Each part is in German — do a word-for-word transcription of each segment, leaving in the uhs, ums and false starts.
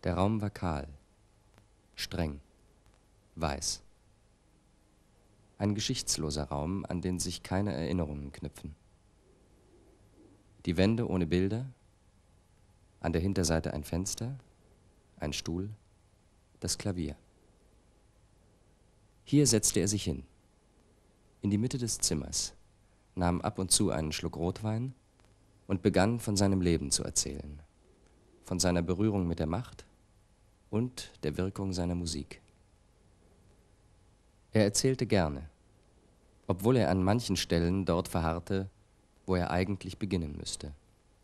Der Raum war kahl, streng, weiß. Ein geschichtsloser Raum, an den sich keine Erinnerungen knüpfen. Die Wände ohne Bilder, an der Hinterseite ein Fenster, ein Stuhl, das Klavier. Hier setzte er sich hin, in die Mitte des Zimmers, nahm ab und zu einen Schluck Rotwein und begann von seinem Leben zu erzählen, von seiner Berührung mit der Macht und der Wirkung seiner Musik. Er erzählte gerne, obwohl er an manchen Stellen dort verharrte, wo er eigentlich beginnen müsste.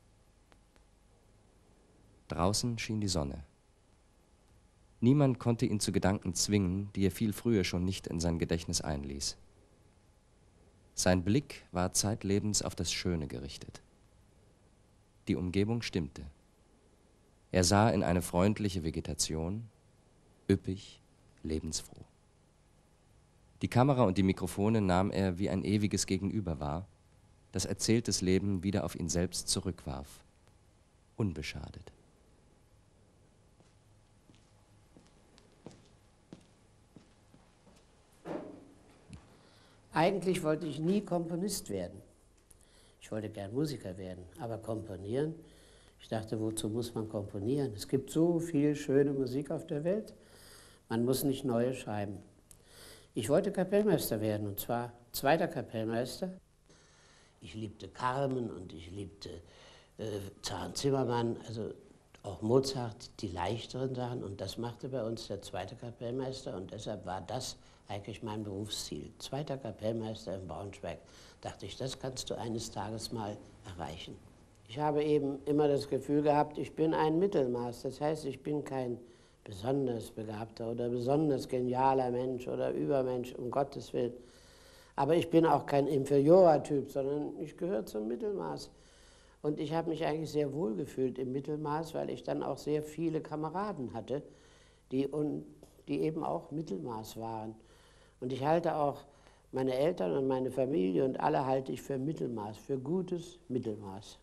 Draußen schien die Sonne. Niemand konnte ihn zu Gedanken zwingen, die er viel früher schon nicht in sein Gedächtnis einließ. Sein Blick war zeitlebens auf das Schöne gerichtet. Die Umgebung stimmte. Er sah in eine freundliche Vegetation, üppig, lebensfroh. Die Kamera und die Mikrofone nahm er wie ein ewiges Gegenüber wahr, das erzähltes Leben wieder auf ihn selbst zurückwarf, unbeschadet. Eigentlich wollte ich nie Komponist werden. Ich wollte gern Musiker werden, aber komponieren, ich dachte, wozu muss man komponieren? Es gibt so viel schöne Musik auf der Welt, man muss nicht neue schreiben. Ich wollte Kapellmeister werden, und zwar zweiter Kapellmeister. Ich liebte Carmen und ich liebte äh, Zahn Zimmermann, also auch Mozart, die leichteren Sachen, und das machte bei uns der zweite Kapellmeister, und deshalb war das eigentlich mein Berufsziel. Zweiter Kapellmeister in Braunschweig. Dachte ich, das kannst du eines Tages mal erreichen. Ich habe eben immer das Gefühl gehabt, ich bin ein Mittelmaß. Das heißt, ich bin kein besonders begabter oder besonders genialer Mensch oder Übermensch, um Gottes Willen. Aber ich bin auch kein Inferiorer-Typ, sondern ich gehöre zum Mittelmaß. Und ich habe mich eigentlich sehr wohl gefühlt im Mittelmaß, weil ich dann auch sehr viele Kameraden hatte, die, und, die eben auch Mittelmaß waren. Und ich halte auch meine Eltern und meine Familie und alle halte ich für Mittelmaß, für gutes Mittelmaß.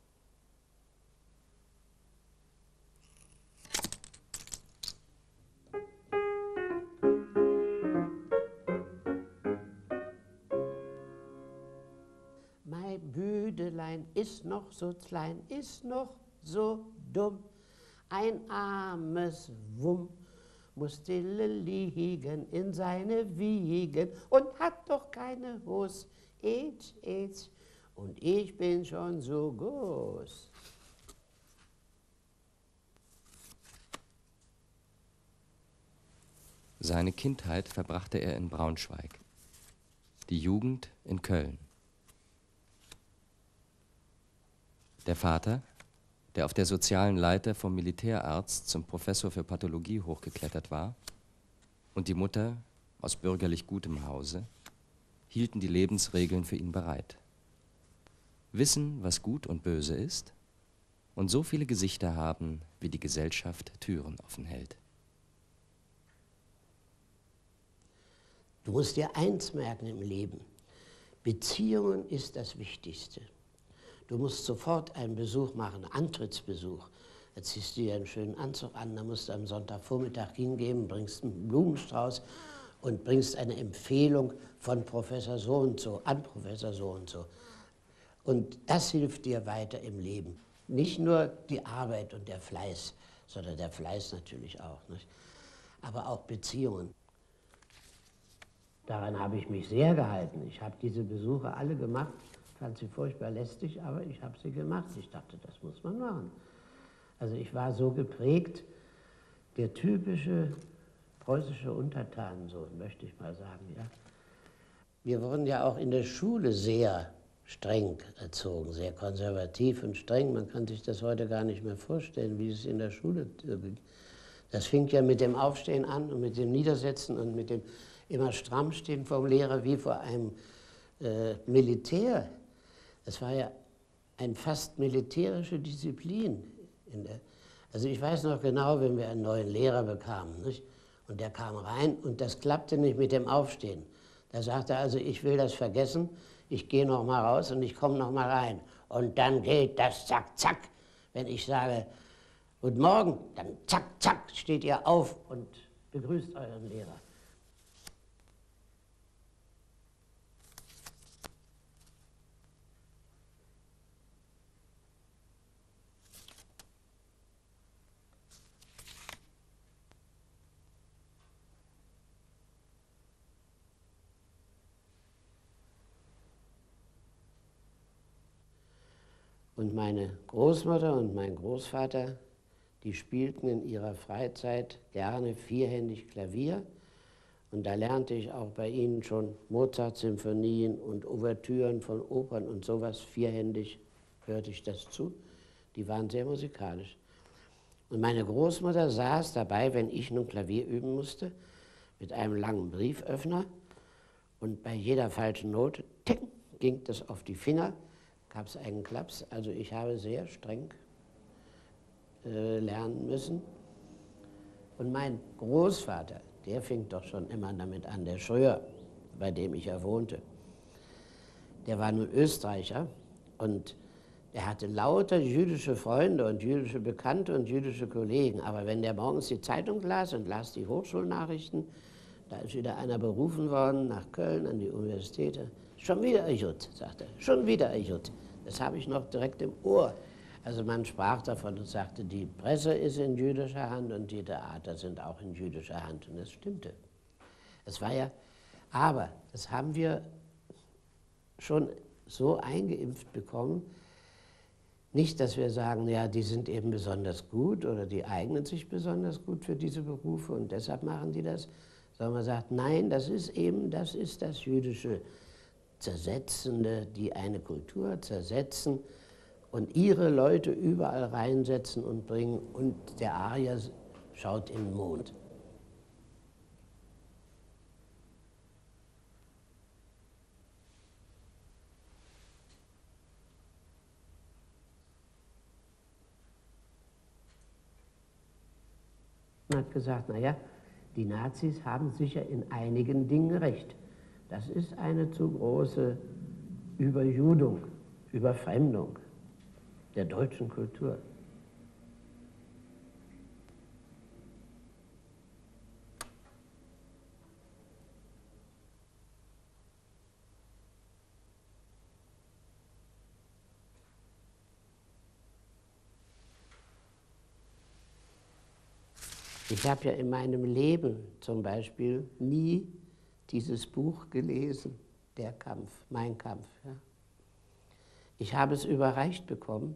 Mein Büdelein ist noch so klein, ist noch so dumm, ein armes Wumm muss stille liegen in seine Wiegen und hat doch keine Hose, Ätsch, Ätsch, und ich bin schon so groß. Seine Kindheit verbrachte er in Braunschweig, die Jugend in Köln. Der Vater, der auf der sozialen Leiter vom Militärarzt zum Professor für Pathologie hochgeklettert war, und die Mutter, aus bürgerlich gutem Hause, hielten die Lebensregeln für ihn bereit. Wissen, was gut und böse ist, und so viele Gesichter haben, wie die Gesellschaft Türen offen hält. Du musst dir eins merken im Leben: Beziehungen ist das Wichtigste. Du musst sofort einen Besuch machen, einen Antrittsbesuch. Da ziehst du dir einen schönen Anzug an, da musst du am Sonntagvormittag hingehen, bringst einen Blumenstrauß und bringst eine Empfehlung von Professor so und so an Professor so und so. Und das hilft dir weiter im Leben. Nicht nur die Arbeit und der Fleiß, sondern der Fleiß natürlich auch, nicht? Aber auch Beziehungen. Daran habe ich mich sehr gehalten. Ich habe diese Besuche alle gemacht. Fand sie furchtbar lästig, aber ich habe sie gemacht. Ich dachte, das muss man machen. Also ich war so geprägt, der typische preußische Untertanensohn, möchte ich mal sagen. Ja. Wir wurden ja auch in der Schule sehr streng erzogen, sehr konservativ und streng. Man kann sich das heute gar nicht mehr vorstellen, wie es in der Schule ging. Das fing ja mit dem Aufstehen an und mit dem Niedersetzen und mit dem immer stramm stehen vom Lehrer wie vor einem äh, Militär. Das war ja eine fast militärische Disziplin. In der, also ich weiß noch genau, wenn wir einen neuen Lehrer bekamen, nicht? Und der kam rein und das klappte nicht mit dem Aufstehen. Da sagte er, also ich will das vergessen, ich gehe noch mal raus und ich komme noch mal rein. Und dann geht das zack, zack. Wenn ich sage, Und morgen, dann zack, zack, steht ihr auf und begrüßt euren Lehrer. Und meine Großmutter und mein Großvater, die spielten in ihrer Freizeit gerne vierhändig Klavier. Und da lernte ich auch bei ihnen schon Mozart-Symphonien und Ouvertüren von Opern und sowas. Vierhändig hörte ich das zu. Die waren sehr musikalisch. Und meine Großmutter saß dabei, wenn ich nun Klavier üben musste, mit einem langen Brieföffner. Und bei jeder falschen Note, tick, ging das auf die Finger, gab es einen Klaps. Also ich habe sehr streng äh, lernen müssen. Und mein Großvater, der fing doch schon immer damit an, der Schröer, bei dem ich ja wohnte, der war nun Österreicher und der hatte lauter jüdische Freunde und jüdische Bekannte und jüdische Kollegen. Aber wenn der morgens die Zeitung las und las die Hochschulnachrichten, da ist wieder einer berufen worden nach Köln an die Universität. Schon wieder ein Jud, sagte er, schon wieder ein Jud. Das habe ich noch direkt im Ohr. Also man sprach davon und sagte, die Presse ist in jüdischer Hand und die Theater sind auch in jüdischer Hand. Und das stimmte. Es war ja, aber das haben wir schon so eingeimpft bekommen, nicht, dass wir sagen, ja, die sind eben besonders gut oder die eignen sich besonders gut für diese Berufe und deshalb machen die das, sondern man sagt, nein, das ist eben, das ist das jüdische Zersetzende, die eine Kultur zersetzen und ihre Leute überall reinsetzen und bringen und der Arier schaut in den Mond. Man hat gesagt, naja, die Nazis haben sicher in einigen Dingen recht. Das ist eine zu große Überjudung, Überfremdung der deutschen Kultur. Ich habe ja in meinem Leben zum Beispiel nie dieses Buch gelesen, Der Kampf, Mein Kampf. Ja. Ich habe es überreicht bekommen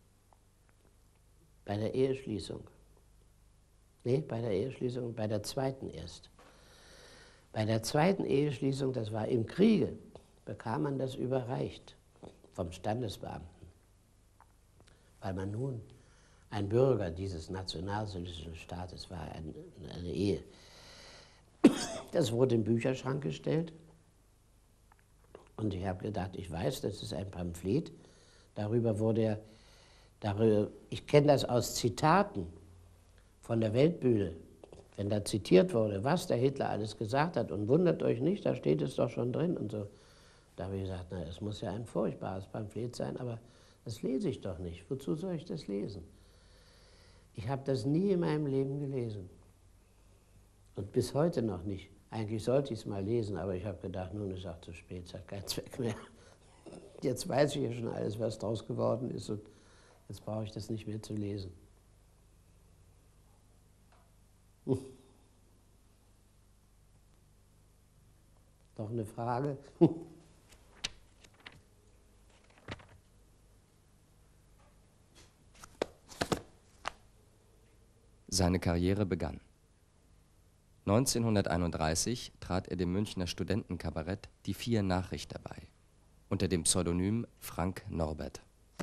bei der Eheschließung. Nee, bei der Eheschließung, bei der zweiten erst. Bei der zweiten Eheschließung, das war im Kriege, bekam man das überreicht vom Standesbeamten, weil man nun ein Bürger dieses nationalsozialistischen Staates war, eine, eine Ehe. Das wurde im Bücherschrank gestellt und ich habe gedacht, ich weiß, das ist ein Pamphlet. Darüber wurde er, darüber, ich kenne das aus Zitaten von der Weltbühne, wenn da zitiert wurde, was der Hitler alles gesagt hat und wundert euch nicht, da steht es doch schon drin und so. Da habe ich gesagt, na, es muss ja ein furchtbares Pamphlet sein, aber das lese ich doch nicht. Wozu soll ich das lesen? Ich habe das nie in meinem Leben gelesen und bis heute noch nicht. Eigentlich sollte ich es mal lesen, aber ich habe gedacht, nun ist auch zu spät, es hat keinen Zweck mehr. Jetzt weiß ich ja schon alles, was draus geworden ist und jetzt brauche ich das nicht mehr zu lesen. Hm. Noch eine Frage? Seine Karriere begann. neunzehnhunderteinunddreißig trat er dem Münchner Studentenkabarett Die Vier Nachrichter bei, unter dem Pseudonym Frank Norbert.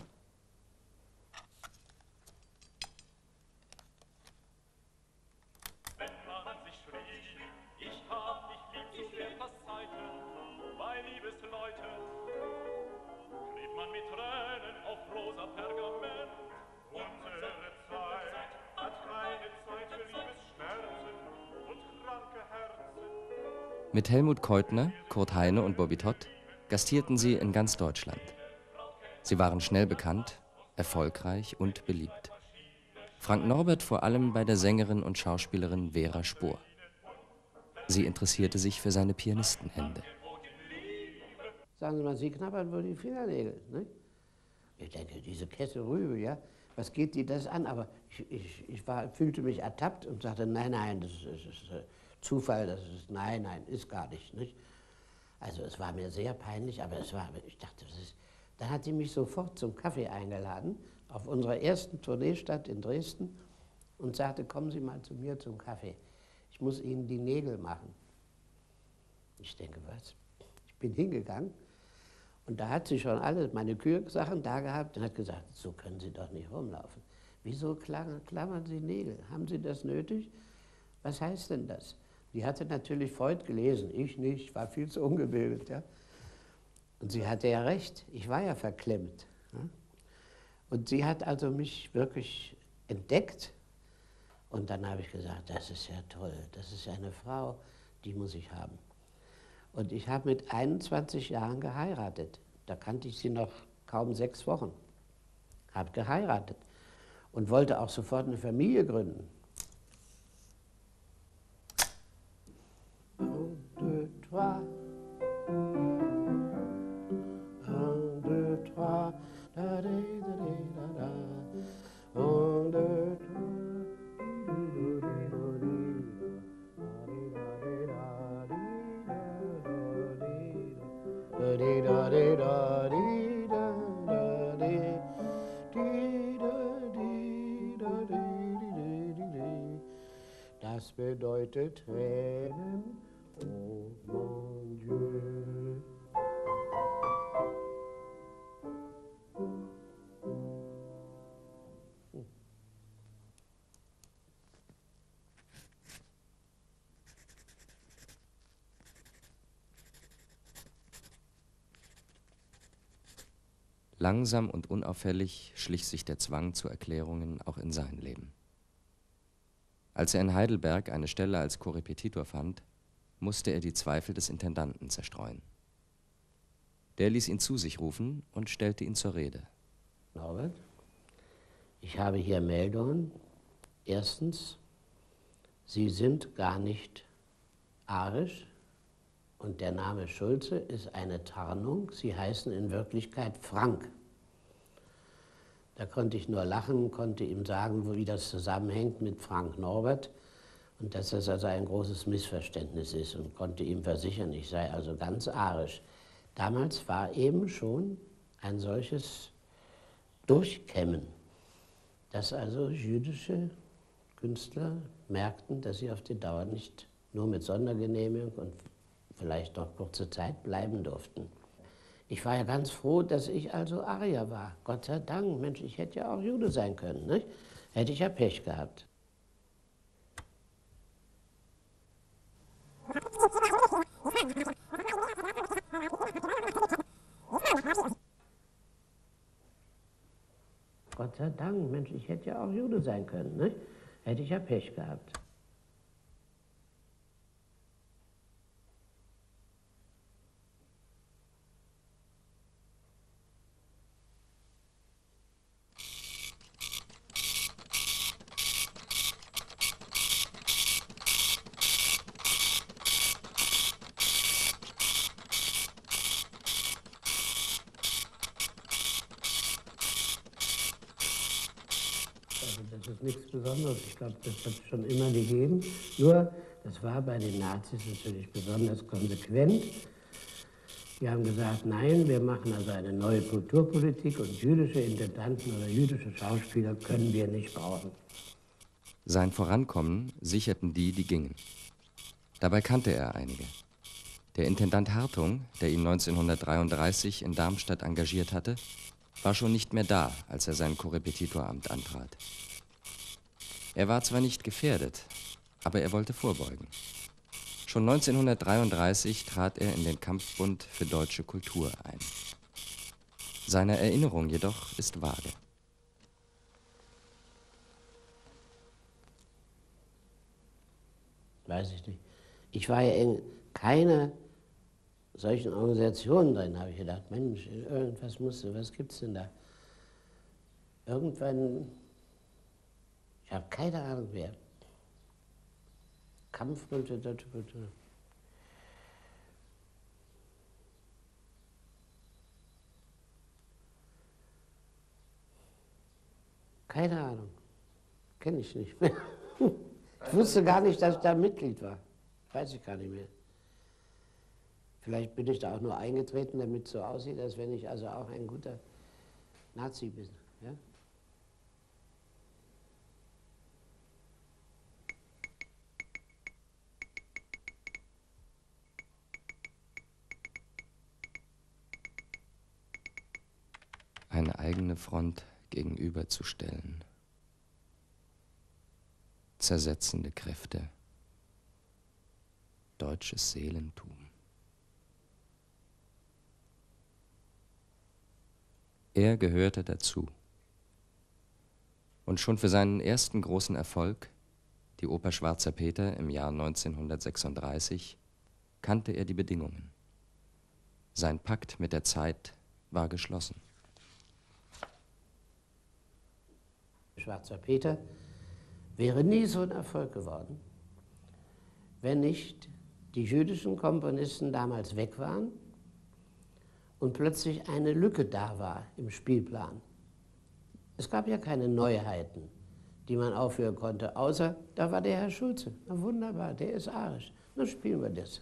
Mit Helmut Keutner, Kurt Heine und Bobby Todd gastierten sie in ganz Deutschland. Sie waren schnell bekannt, erfolgreich und beliebt. Frank Norbert vor allem bei der Sängerin und Schauspielerin Vera Spohr. Sie interessierte sich für seine Pianistenhände. Sagen Sie mal, Sie knabbern wohl die Fingernägel, ne? Ich denke, diese Kette Rübe, ja, was geht die das an? Aber ich, ich, ich war, fühlte mich ertappt und sagte, nein, nein, das ist, das ist äh, Zufall, das ist, nein, nein, ist gar nicht, nicht. Also es war mir sehr peinlich, aber es war, ich dachte, das ist, dann hat sie mich sofort zum Kaffee eingeladen, auf unserer ersten Tourneestadt in Dresden und sagte, kommen Sie mal zu mir zum Kaffee, ich muss Ihnen die Nägel machen. Ich denke, was? Ich bin hingegangen. Und da hat sie schon alle meine Kürsachen da gehabt und hat gesagt, so können Sie doch nicht rumlaufen. Wieso klammern Sie Nägel? Haben Sie das nötig? Was heißt denn das? Die hatte natürlich Freud gelesen, ich nicht, war viel zu ungebildet. Ja? Und sie hatte ja recht, ich war ja verklemmt. Ja? Und sie hat also mich wirklich entdeckt. Und dann habe ich gesagt, das ist ja toll, das ist ja eine Frau, die muss ich haben. Und ich habe mit einundzwanzig Jahren geheiratet. Da kannte ich sie noch kaum sechs Wochen. Habe geheiratet und wollte auch sofort eine Familie gründen. Un, deux, trois. Un, deux, trois. Da, da, da, da, da. Un, deux, trois. Das bedeutet Tränen, oh mon Dieu. Langsam und unauffällig schlich sich der Zwang zu Erklärungen auch in sein Leben. Als er in Heidelberg eine Stelle als Korrepetitor fand, musste er die Zweifel des Intendanten zerstreuen. Der ließ ihn zu sich rufen und stellte ihn zur Rede. Norbert, ich habe hier Meldungen. Erstens, Sie sind gar nicht arisch und der Name Schulze ist eine Tarnung. Sie heißen in Wirklichkeit Frank. Da konnte ich nur lachen, konnte ihm sagen, wie das zusammenhängt mit Frank Norbert und dass das also ein großes Missverständnis ist und konnte ihm versichern, ich sei also ganz arisch. Damals war eben schon ein solches Durchkämmen, dass also jüdische Künstler merkten, dass sie auf die Dauer nicht nur mit Sondergenehmigung und vielleicht noch kurze Zeit bleiben durften. Ich war ja ganz froh, dass ich also Arier war. Gott sei Dank, Mensch, ich hätte ja auch Jude sein können, nicht? Hätte ich ja Pech gehabt. Gott sei Dank, Mensch, ich hätte ja auch Jude sein können, nicht? Hätte ich ja Pech gehabt. Das ist nichts Besonderes. Ich glaube, das hat es schon immer gegeben. Nur, das war bei den Nazis natürlich besonders konsequent. Die haben gesagt, nein, wir machen also eine neue Kulturpolitik und jüdische Intendanten oder jüdische Schauspieler können wir nicht brauchen. Sein Vorankommen sicherten die, die gingen. Dabei kannte er einige. Der Intendant Hartung, der ihn neunzehnhundertdreiunddreißig in Darmstadt engagiert hatte, war schon nicht mehr da, als er sein Korrepetitoramt antrat. Er war zwar nicht gefährdet, aber er wollte vorbeugen. Schon neunzehnhundertdreiunddreißig trat er in den Kampfbund für deutsche Kultur ein. Seine Erinnerung jedoch ist vage. Weiß ich nicht. Ich war ja in keiner solchen Organisationen drin, habe ich gedacht, Mensch, irgendwas musste, was gibt's denn da? Irgendwann Ich habe keine Ahnung wer. Kampf. Keine Ahnung. Kenne ich nicht mehr. Ich wusste gar nicht, dass ich da Mitglied war. Weiß ich gar nicht mehr. Vielleicht bin ich da auch nur eingetreten, damit es so aussieht, als wenn ich also auch ein guter Nazi bin. Ja? Eine eigene Front gegenüberzustellen. Zersetzende Kräfte. Deutsches Seelentum. Er gehörte dazu. Und schon für seinen ersten großen Erfolg, die Oper Schwarzer Peter im Jahr neunzehnhundertsechsunddreißig, kannte er die Bedingungen. Sein Pakt mit der Zeit war geschlossen. Schwarzer Peter wäre nie so ein Erfolg geworden, wenn nicht die jüdischen Komponisten damals weg waren und plötzlich eine Lücke da war im Spielplan. Es gab ja keine Neuheiten, die man aufführen konnte, außer da war der Herr Schulze. Na wunderbar, der ist arisch. Dann spielen wir das.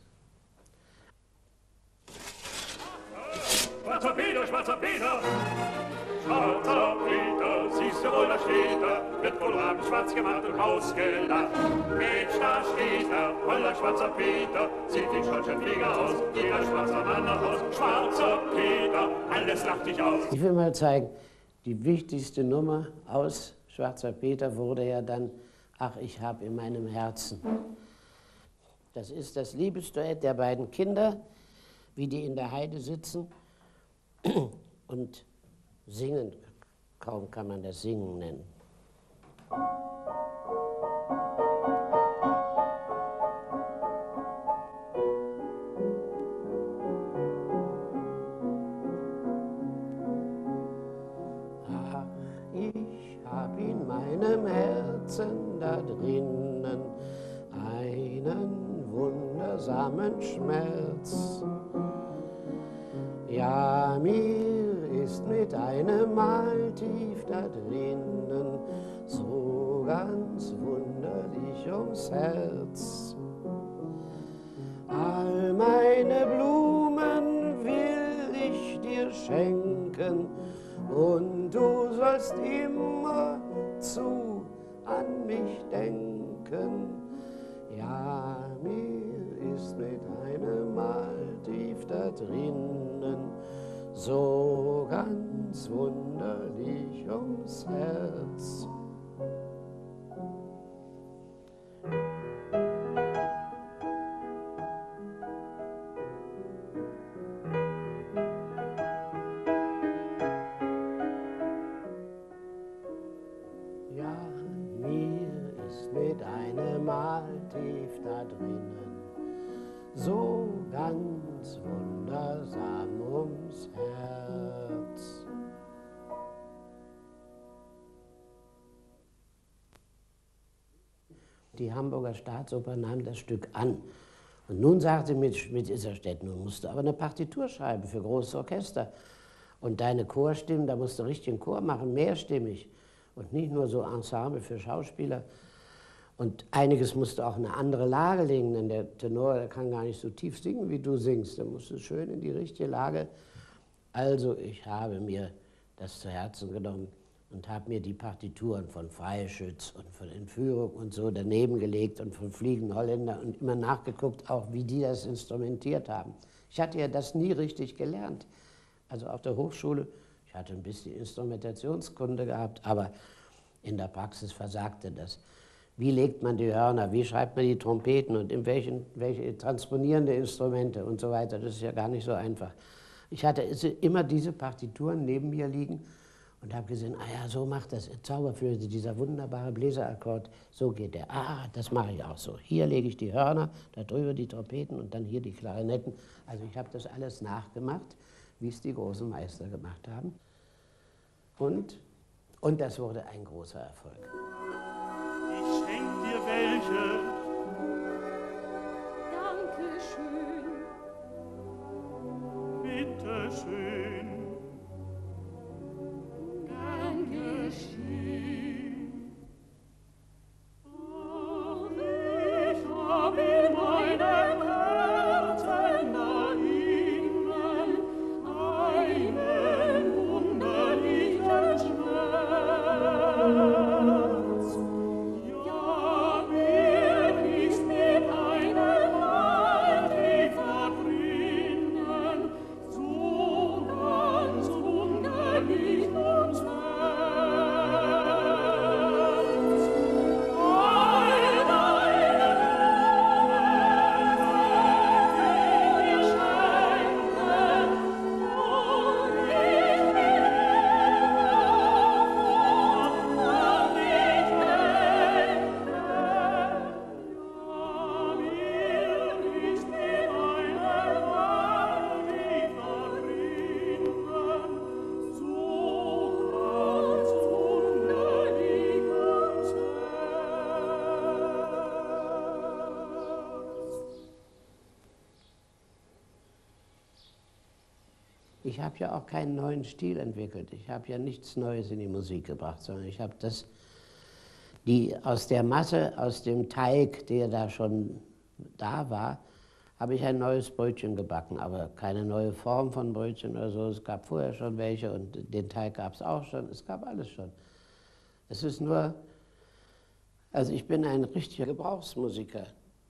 Schwarzer Peter, schwarzer Peter, schwarzer Peter, siehst du wohl, da steht er, wird Kohlraben schwarz gemacht und ausgelacht. Mensch, da steht er, voller schwarzer Peter, sieht wie Schornsteinfeger aus, jeder schwarzer Mann nach Haus. Schwarzer Peter, alles lacht dich aus. Ich will mal zeigen, die wichtigste Nummer aus Schwarzer Peter wurde ja dann Ach, ich hab in meinem Herzen. Das ist das Liebesduett der beiden Kinder, wie die in der Heide sitzen und singen. Kaum kann man das Singen nennen. Ach, ich hab in meinem Herzen da drinnen einen wundersamen Schmerz. Ja, mir ist mit einem Mal tief da drinnen so ganz wunderlich ums Herz. All meine Blumen will ich dir schenken und du sollst immer zu an mich denken. Ja, mir ist mit einem Mal tief da drinnen so ganz wunderlich ums Herz. Ja, mir ist mit einem Mal tief da drinnen so ganz wundersam ums Herz. Die Hamburger Staatsoper nahm das Stück an. Und nun sagte mit Schmidt Isserstedt, nun musst du aber eine Partitur schreiben für großes Orchester. Und deine Chorstimmen, da musst du richtig einen Chor machen, mehrstimmig. Und nicht nur so Ensemble für Schauspieler. Und einiges musst du auch in eine andere Lage legen, denn der Tenor, der kann gar nicht so tief singen, wie du singst. Der musst du schön in die richtige Lage. Also ich habe mir das zu Herzen genommen und habe mir die Partituren von Freischütz und von Entführung und so daneben gelegt und von Fliegenden Holländer und immer nachgeguckt, auch wie die das instrumentiert haben. Ich hatte ja das nie richtig gelernt. Also auf der Hochschule, ich hatte ein bisschen Instrumentationskunde gehabt, aber in der Praxis versagte das. Wie legt man die Hörner, wie schreibt man die Trompeten und in welchen, welche transponierende Instrumente und so weiter, das ist ja gar nicht so einfach. Ich hatte immer diese Partituren neben mir liegen und habe gesehen, ah ja, so macht das Zauberflöte, dieser wunderbare Bläserakkord, so geht der. Ah, das mache ich auch so. Hier lege ich die Hörner, da drüber die Trompeten und dann hier die Klarinetten. Also ich habe das alles nachgemacht, wie es die großen Meister gemacht haben. Und, und das wurde ein großer Erfolg. schenkt dir welche. Dankeschön. Bitte schön. Gern geschehen. Ach, ich hab in meinem Herzen da innen einen wunderlichen Schmerz. Ja, mir ist mit einem Mal tiefer drinnen so ganz wunderlich ums Herz. All deine Welt will ich dir schenken, und ich will an dich denken. Ja, mir ist mit einem Mal tiefer drinnen so ganz wunderlich ums Herz. Ich habe ja auch keinen neuen Stil entwickelt. Ich habe ja nichts Neues in die Musik gebracht, sondern ich habe das, die aus der Masse, aus dem Teig, der da schon da war, habe ich ein neues Brötchen gebacken, aber keine neue Form von Brötchen oder so. Es gab vorher schon welche und den Teig gab es auch schon. Es gab alles schon. Es ist nur, also ich bin ein richtiger Gebrauchsmusiker.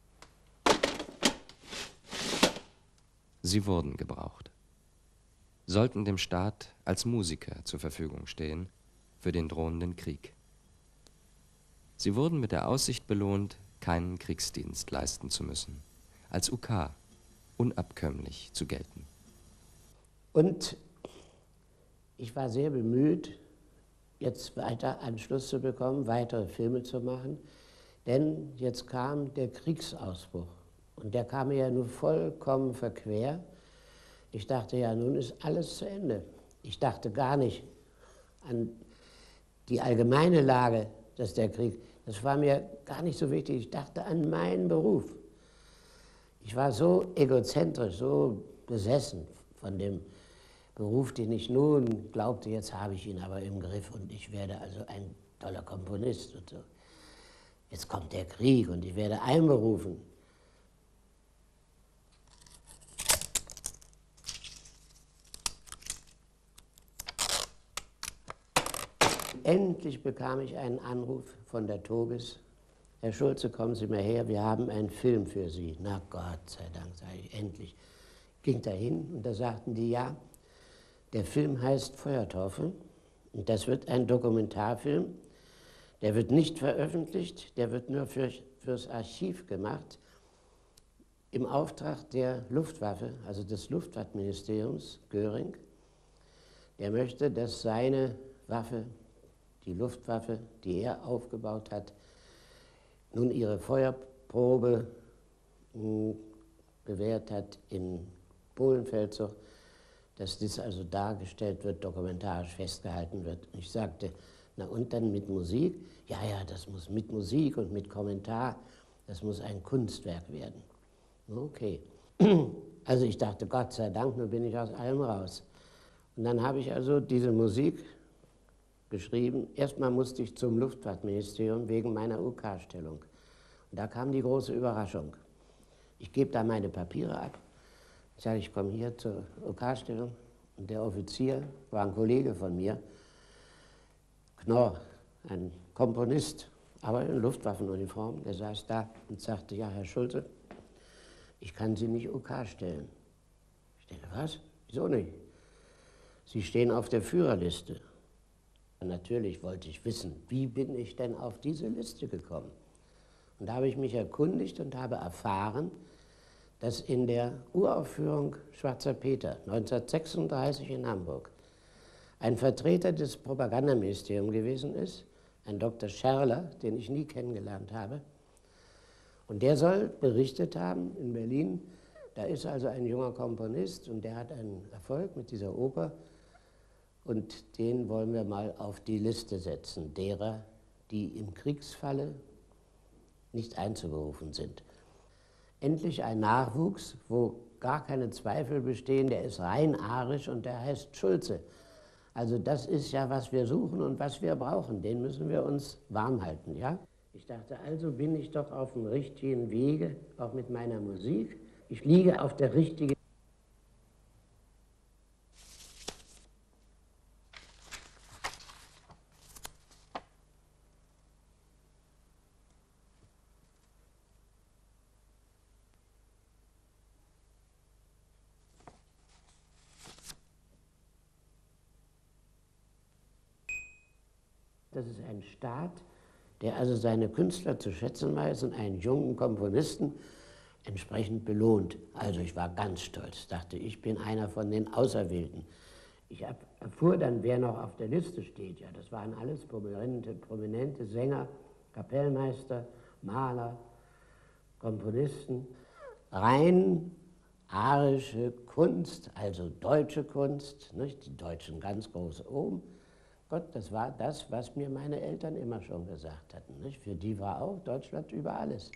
Sie wurden gebraucht, sollten dem Staat als Musiker zur Verfügung stehen für den drohenden Krieg. Sie wurden mit der Aussicht belohnt, keinen Kriegsdienst leisten zu müssen, als U K unabkömmlich zu gelten. Und ich war sehr bemüht, jetzt weiter Anschluss zu bekommen, weitere Filme zu machen, denn jetzt kam der Kriegsausbruch und der kam mir ja nur vollkommen verquer. Ich dachte, ja, nun ist alles zu Ende. Ich dachte gar nicht an die allgemeine Lage, dass der Krieg, das war mir gar nicht so wichtig. Ich dachte an meinen Beruf. Ich war so egozentrisch, so besessen von dem Beruf, den ich nun glaubte, jetzt habe ich ihn aber im Griff und ich werde also ein toller Komponist und so. Jetzt kommt der Krieg und ich werde einberufen. Endlich bekam ich einen Anruf von der Tobis. Herr Schulze, kommen Sie mal her, wir haben einen Film für Sie. Na Gott sei Dank, sage ich, endlich. Ging da hin und da sagten die, ja, der Film heißt Feuertaufe und das wird ein Dokumentarfilm. Der wird nicht veröffentlicht, der wird nur für, fürs Archiv gemacht, im Auftrag der Luftwaffe, also des Luftfahrtministeriums, Göring. Der möchte, dass seine Waffe, die Luftwaffe, die er aufgebaut hat, nun ihre Feuerprobe mh, bewährt hat in Polenfeldzug, dass das also dargestellt wird, dokumentarisch festgehalten wird. Und ich sagte, na und dann mit Musik? Ja, ja, das muss mit Musik und mit Kommentar, das muss ein Kunstwerk werden. Okay. Also ich dachte, Gott sei Dank, nun bin ich aus allem raus. Und dann habe ich also diese Musik geschrieben. Erstmal musste ich zum Luftfahrtministerium wegen meiner U K-Stellung. Und da kam die große Überraschung. Ich gebe da meine Papiere ab. Ich sage, ich komme hier zur U K-Stellung. Und der Offizier war ein Kollege von mir, Knorr, ein Komponist, aber in Luftwaffenuniform. Der saß da und sagte, ja, Herr Schulze, ich kann Sie nicht U K stellen. Ich denke, was? Wieso nicht? Sie stehen auf der Führerliste. Und natürlich wollte ich wissen, wie bin ich denn auf diese Liste gekommen? Und da habe ich mich erkundigt und habe erfahren, dass in der Uraufführung Schwarzer Peter neunzehnhundertsechsunddreißig in Hamburg ein Vertreter des Propagandaministeriums gewesen ist, ein Doktor Scherler, den ich nie kennengelernt habe. Und der soll berichtet haben in Berlin, da ist also ein junger Komponist und der hat einen Erfolg mit dieser Oper und den wollen wir mal auf die Liste setzen, derer, die im Kriegsfalle nicht einzuberufen sind. Endlich ein Nachwuchs, wo gar keine Zweifel bestehen, der ist rein arisch und der heißt Schulze. Also das ist ja, was wir suchen und was wir brauchen, den müssen wir uns warm halten, ja? Ich dachte, also bin ich doch auf dem richtigen Wege, auch mit meiner Musik. Ich liege auf der richtigen. Das ist ein Staat, der also seine Künstler zu schätzen weiß und einen jungen Komponisten entsprechend belohnt. Also ich war ganz stolz, dachte, ich bin einer von den Auserwählten. Ich erfuhr dann, wer noch auf der Liste steht. Ja, das waren alles prominente, prominente Sänger, Kapellmeister, Maler, Komponisten. Rein arische Kunst, also deutsche Kunst, nicht? Die Deutschen ganz groß oben. Gott, das war das, was mir meine Eltern immer schon gesagt hatten. Nicht? Für die war auch Deutschland über alles.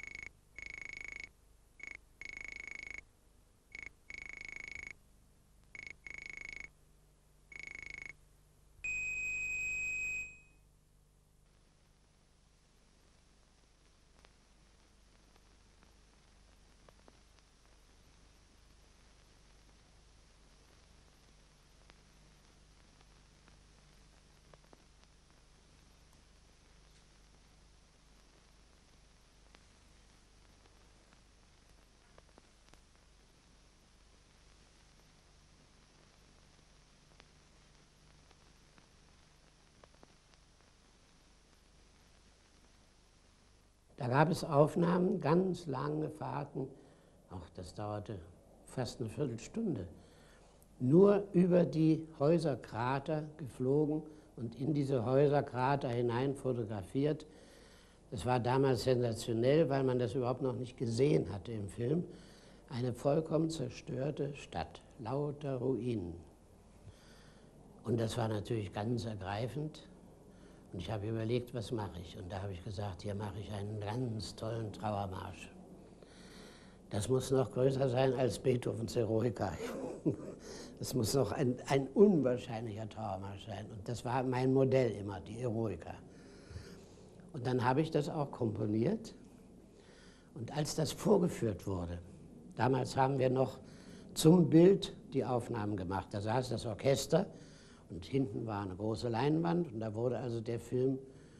Da gab es Aufnahmen, ganz lange Fahrten, ach, das dauerte fast eine Viertelstunde, nur über die Häuserkrater geflogen und in diese Häuserkrater hinein fotografiert. Das war damals sensationell, weil man das überhaupt noch nicht gesehen hatte im Film. Eine vollkommen zerstörte Stadt, lauter Ruinen. Und das war natürlich ganz ergreifend. Und ich habe überlegt, was mache ich? Und da habe ich gesagt, hier mache ich einen ganz tollen Trauermarsch. Das muss noch größer sein als Beethovens Eroica. Das muss noch ein, ein unwahrscheinlicher Trauermarsch sein. Und das war mein Modell immer, die Eroica. Und dann habe ich das auch komponiert. Und als das vorgeführt wurde, damals haben wir noch zum Bild die Aufnahmen gemacht. Da saß das Orchester. Und hinten war eine große Leinwand und da wurde also der Film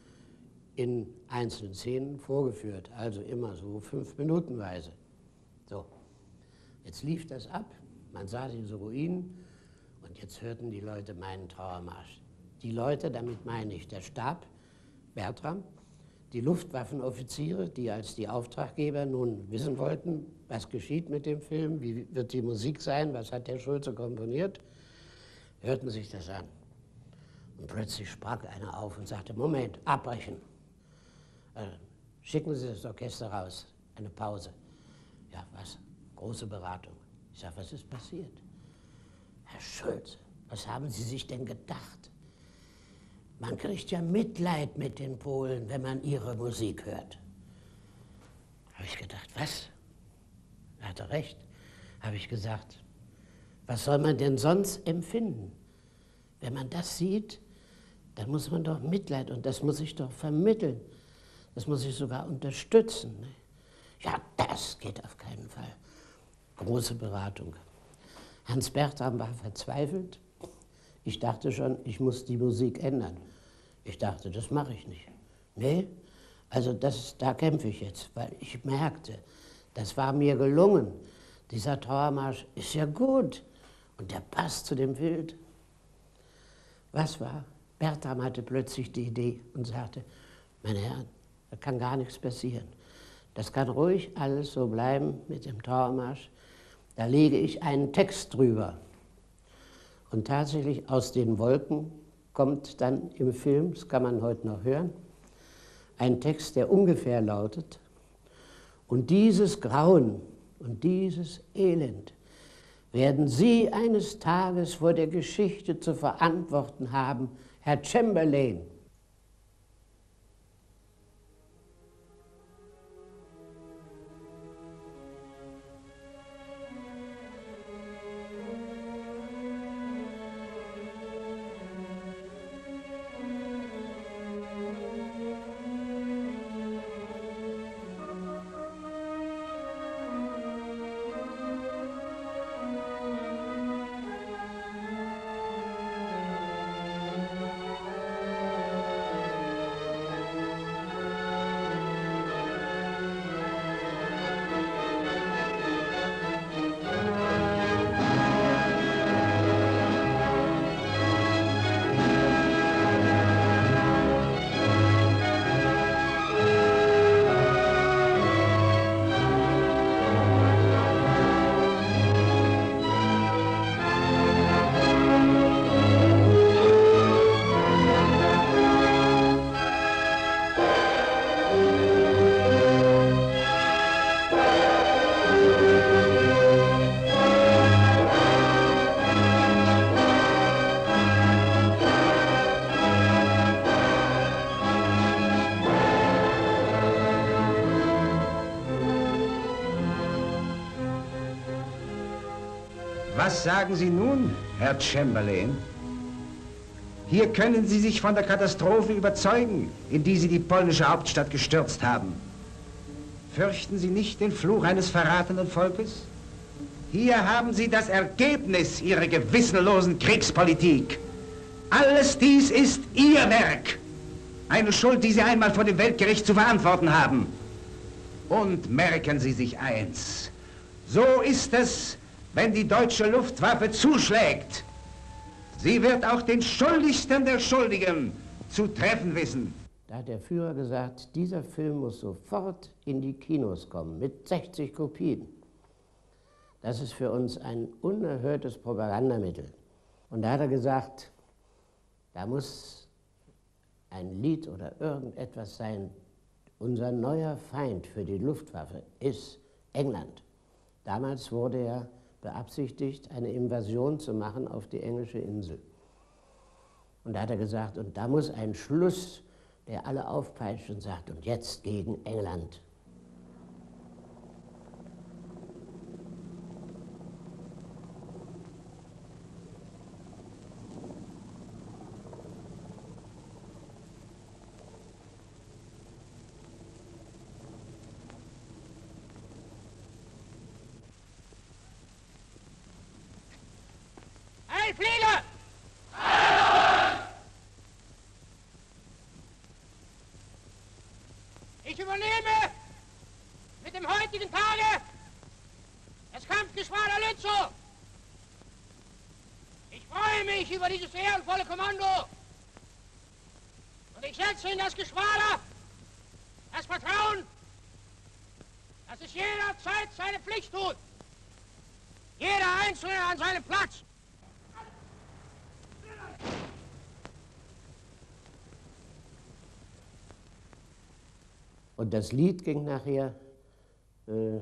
in einzelnen Szenen vorgeführt, also immer so fünf Minutenweise. So, jetzt lief das ab, man sah diese Ruinen und jetzt hörten die Leute meinen Trauermarsch. Die Leute, damit meine ich der Stab, Bertram, die Luftwaffenoffiziere, die als die Auftraggeber nun wissen wollten, was geschieht mit dem Film, wie wird die Musik sein, was hat der Schulze komponiert, hörten sich das an. Und plötzlich sprang einer auf und sagte, Moment, abbrechen. Also, schicken Sie das Orchester raus, eine Pause. Ja, was? Große Beratung. Ich sage, was ist passiert? Herr Schulze, was haben Sie sich denn gedacht? Man kriegt ja Mitleid mit den Polen, wenn man ihre Musik hört. Habe ich gedacht, was? Er hatte recht. Habe ich gesagt, was soll man denn sonst empfinden? Wenn man das sieht, dann muss man doch Mitleid und das muss ich doch vermitteln. Das muss ich sogar unterstützen. Ja, das geht auf keinen Fall. Große Beratung. Hans Bertram war verzweifelt. Ich dachte schon, ich muss die Musik ändern. Ich dachte, das mache ich nicht. Nee, also das, da kämpfe ich jetzt, weil ich merkte, das war mir gelungen. Dieser Trauermarsch ist ja gut und der passt zu dem Bild. Was war? Bertram hatte plötzlich die Idee und sagte, meine Herren, da kann gar nichts passieren. Das kann ruhig alles so bleiben mit dem Trauermarsch. Da lege ich einen Text drüber. Und tatsächlich aus den Wolken kommt dann im Film, das kann man heute noch hören, ein Text, der ungefähr lautet, und dieses Grauen und dieses Elend werden Sie eines Tages vor der Geschichte zu verantworten haben, Herr Chamberlain. Was sagen Sie nun, Herr Chamberlain? Hier können Sie sich von der Katastrophe überzeugen, in die Sie die polnische Hauptstadt gestürzt haben. Fürchten Sie nicht den Fluch eines verratenen Volkes? Hier haben Sie das Ergebnis Ihrer gewissenlosen Kriegspolitik. Alles dies ist Ihr Werk. Eine Schuld, die Sie einmal vor dem Weltgericht zu verantworten haben. Und merken Sie sich eins. So ist es, wenn die deutsche Luftwaffe zuschlägt. Sie wird auch den Schuldigsten der Schuldigen zu treffen wissen. Da hat der Führer gesagt, dieser Film muss sofort in die Kinos kommen, mit sechzig Kopien. Das ist für uns ein unerhörtes Propagandamittel. Und da hat er gesagt, da muss ein Lied oder irgendetwas sein. Unser neuer Feind für die Luftwaffe ist England. Damals wurde ja beabsichtigt, eine Invasion zu machen auf die englische Insel. Und da hat er gesagt, und da muss ein Schluss, der alle aufpeitscht und sagt, und jetzt gegen England. Hey, Flieger! Ich übernehme mit dem heutigen Tage das Kampfgeschwader Lützow. Ich freue mich über dieses ehrenvolle Kommando. Und ich setze in das Geschwader das Vertrauen, dass es jederzeit seine Pflicht tut. Jeder Einzelne an seinem Platz. Und das Lied ging nachher, äh,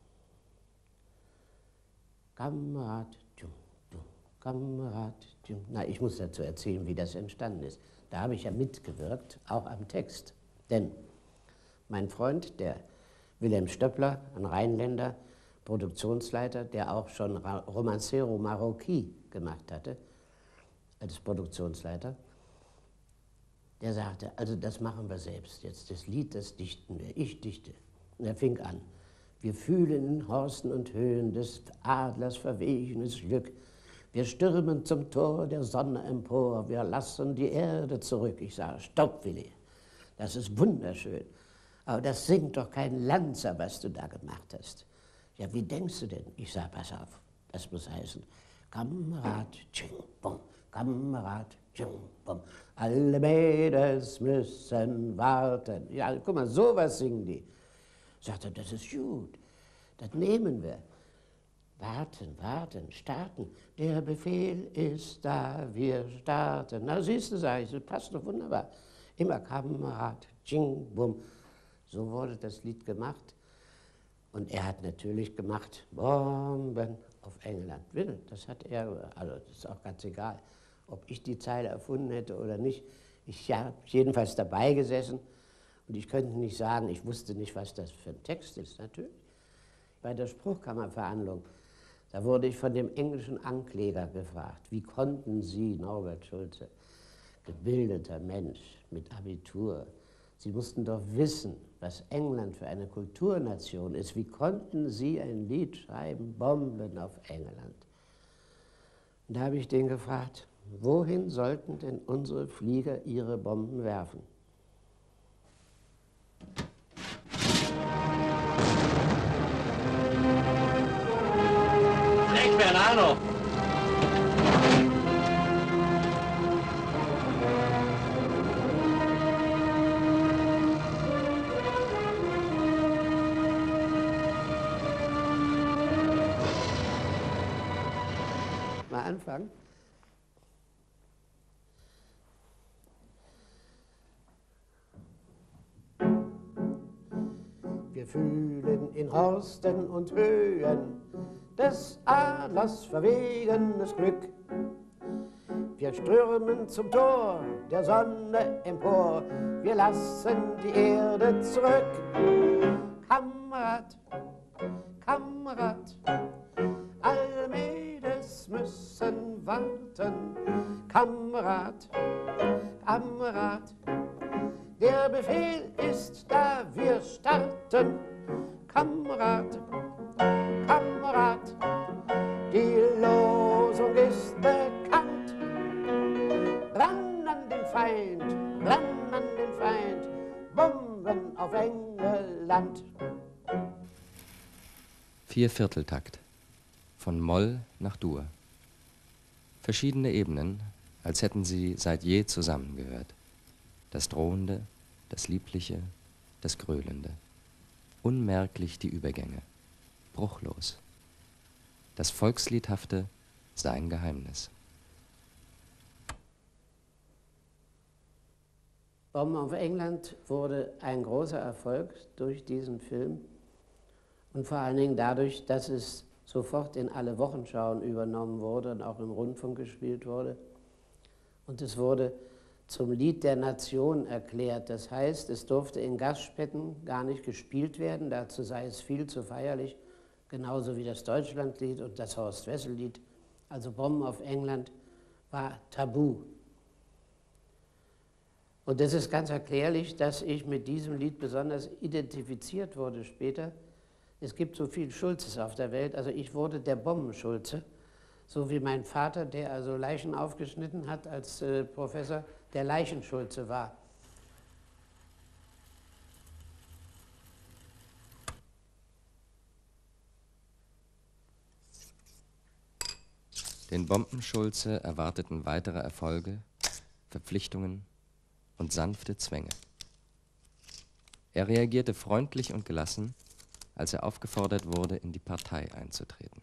Kamerad, tschum, tschum, Kamerad, tschum. Na, ich muss dazu erzählen, wie das entstanden ist. Da habe ich ja mitgewirkt, auch am Text. Denn mein Freund, der Wilhelm Stöppler, ein Rheinländer, Produktionsleiter, der auch schon Romancero Marocchi gemacht hatte, als Produktionsleiter, der sagte, also das machen wir selbst jetzt, das Lied, das dichten wir, ich dichte. Und er fing an, wir fühlen in Horsten und Höhen des Adlers verwegenes Glück, wir stürmen zum Tor der Sonne empor, wir lassen die Erde zurück. Ich sage, stopp, Willi, das ist wunderschön, aber das singt doch kein Lanzer, was du da gemacht hast. Ja, wie denkst du denn? Ich sage, pass auf, das muss heißen, Kamerad, tsching, bom, Kamerad, tsching, bom, alle Mädels müssen warten. Ja, guck mal, sowas singen die. Sagt er, das ist gut, das nehmen wir. Warten, warten, starten, der Befehl ist da, wir starten. Na siehst du, sag ich, das passt doch wunderbar. Immer Kamerad, tsching, bum. So wurde das Lied gemacht. Und er hat natürlich gemacht, Bomben auf England. Das hat er, also das ist auch ganz egal, ob ich die Zeile erfunden hätte oder nicht. Ich habe jedenfalls dabei gesessen und ich könnte nicht sagen, ich wusste nicht, was das für ein Text ist, natürlich. Bei der Spruchkammerverhandlung, da wurde ich von dem englischen Ankläger gefragt, wie konnten Sie, Norbert Schulze, gebildeter Mensch mit Abitur, Sie mussten doch wissen, was England für eine Kulturnation ist. Wie konnten Sie ein Lied schreiben, Bomben auf England? Und da habe ich den gefragt, wohin sollten denn unsere Flieger ihre Bomben werfen? Lech Bernardo! Anfangen. Wir fühlen in Horsten und Höhen des Adlers verwegenes Glück. Wir stürmen zum Tor der Sonne empor, wir lassen die Erde zurück. Kamerad, Kamerad, alle Mädels warten. Kamerad, Kamerad, der Befehl ist da, wir starten. Kamerad, Kamerad, die Losung ist bekannt. Ran an den Feind, ran an den Feind, Bomben auf England. Viervierteltakt. Von Moll nach Dur. Verschiedene Ebenen, als hätten sie seit je zusammengehört. Das Drohende, das Liebliche, das Gröhlende. Unmerklich die Übergänge. Bruchlos. Das Volksliedhafte, sein Geheimnis. Bomben auf England wurde ein großer Erfolg durch diesen Film und vor allen Dingen dadurch, dass es sofort in alle Wochenschauen übernommen wurde und auch im Rundfunk gespielt wurde. Und es wurde zum Lied der Nation erklärt. Das heißt, es durfte in Gaststätten gar nicht gespielt werden, dazu sei es viel zu feierlich, genauso wie das Deutschlandlied und das Horst-Wessel-Lied. Also Bomben auf England war tabu. Und das ist ganz erklärlich, dass ich mit diesem Lied besonders identifiziert wurde später. Es gibt so viele Schulzes auf der Welt, also ich wurde der Bombenschulze, so wie mein Vater, der also Leichen aufgeschnitten hat als äh, Professor, der Leichenschulze war. Den Bombenschulze erwarteten weitere Erfolge, Verpflichtungen und sanfte Zwänge. Er reagierte freundlich und gelassen, als er aufgefordert wurde, in die Partei einzutreten.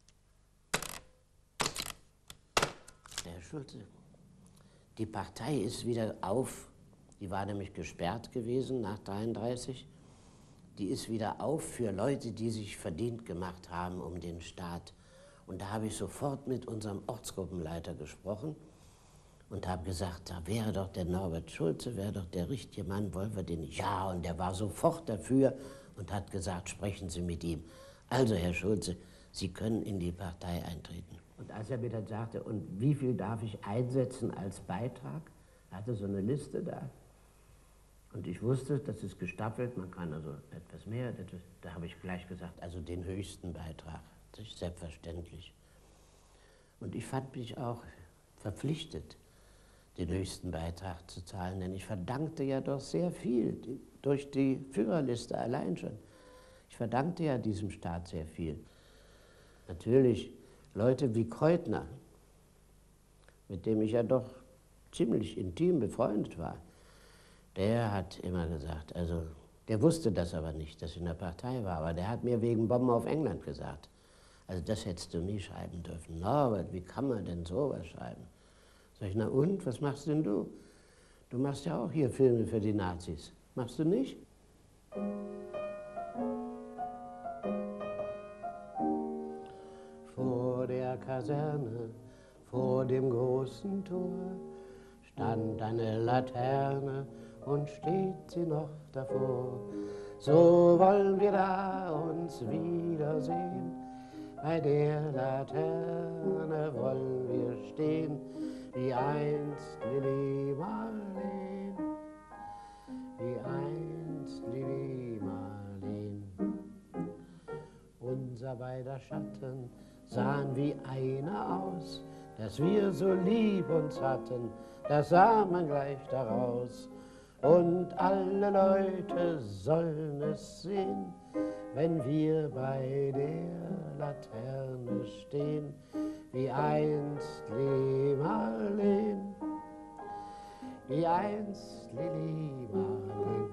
Herr Schulze, die Partei ist wieder auf. Die war nämlich gesperrt gewesen nach dreiunddreißig. Die ist wieder auf für Leute, die sich verdient gemacht haben um den Staat. Und da habe ich sofort mit unserem Ortsgruppenleiter gesprochen und habe gesagt, da wäre doch der Norbert Schulze, wäre doch der richtige Mann, wollen wir den nicht? Ja, und der war sofort dafür und hat gesagt, sprechen Sie mit ihm. Also, Herr Schulze, Sie können in die Partei eintreten. Und als er mir dann sagte, und wie viel darf ich einsetzen als Beitrag, er hatte so eine Liste da. Und ich wusste, das ist gestaffelt, man kann also etwas mehr, etwas, da habe ich gleich gesagt, also den höchsten Beitrag, das ist selbstverständlich. Und ich fand mich auch verpflichtet, den höchsten Beitrag zu zahlen, denn ich verdankte ja doch sehr viel, durch die Führerliste allein schon. Ich verdankte ja diesem Staat sehr viel. Natürlich Leute wie Kreutner, mit dem ich ja doch ziemlich intim befreundet war, der hat immer gesagt, also der wusste das aber nicht, dass ich in der Partei war, aber der hat mir wegen Bomben auf England gesagt. Also das hättest du nie schreiben dürfen. Norbert, wie kann man denn sowas schreiben? Sag ich, na und, was machst denn du? Du machst ja auch hier Filme für die Nazis. Machst du nicht? Vor der Kaserne, vor dem großen Tor, stand eine Laterne und steht sie noch davor. So wollen wir da uns wiedersehen, bei der Laterne wollen wir stehen, wie einst Lili Marleen, wie einst Lili Marleen. Unser beider Schatten sahen wie einer aus, dass wir so lieb uns hatten, das sah man gleich daraus. Und alle Leute sollen es sehen, wenn wir bei der Laterne stehen, wie einst Lili Marleen, wie einst Lili Marleen.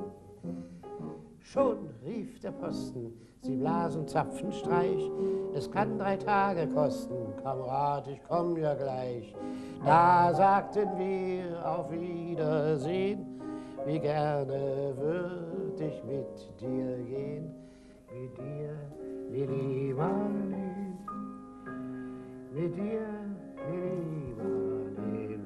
Schon rief der Posten, sie blasen Zapfenstreich, es kann drei Tage kosten, Kamerad, ich komm ja gleich. Da sagten wir auf Wiedersehen, wie gerne würd ich mit dir gehen, mit dir, Lili Marleen, mit dir, Lili Marleen.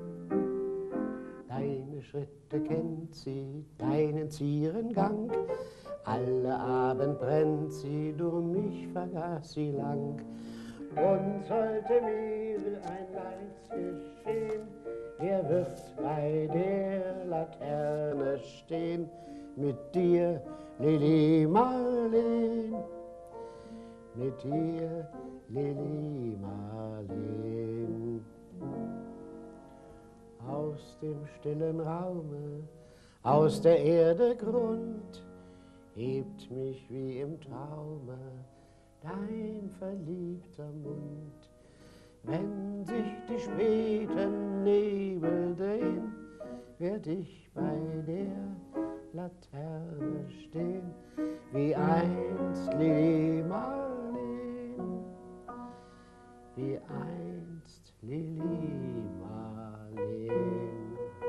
Deine Schritte kennt sie, deinen Zierengang, alle Abend brennt sie, du mich vergaß sie lang. und sollte mir ein Leid geschehen, wer wird bei der Laterne stehen? Mit dir, Lili Marleen, mit dir, Lili Marleen. Aus dem stillen Raume, aus der Erde Grund, hebt mich wie im Traume dein verliebter Mund. Wenn sich die späten Nebel drehen, werd ich bei der Laterne stehen, wie einst Lili Marleen, wie einst Lili Marleen.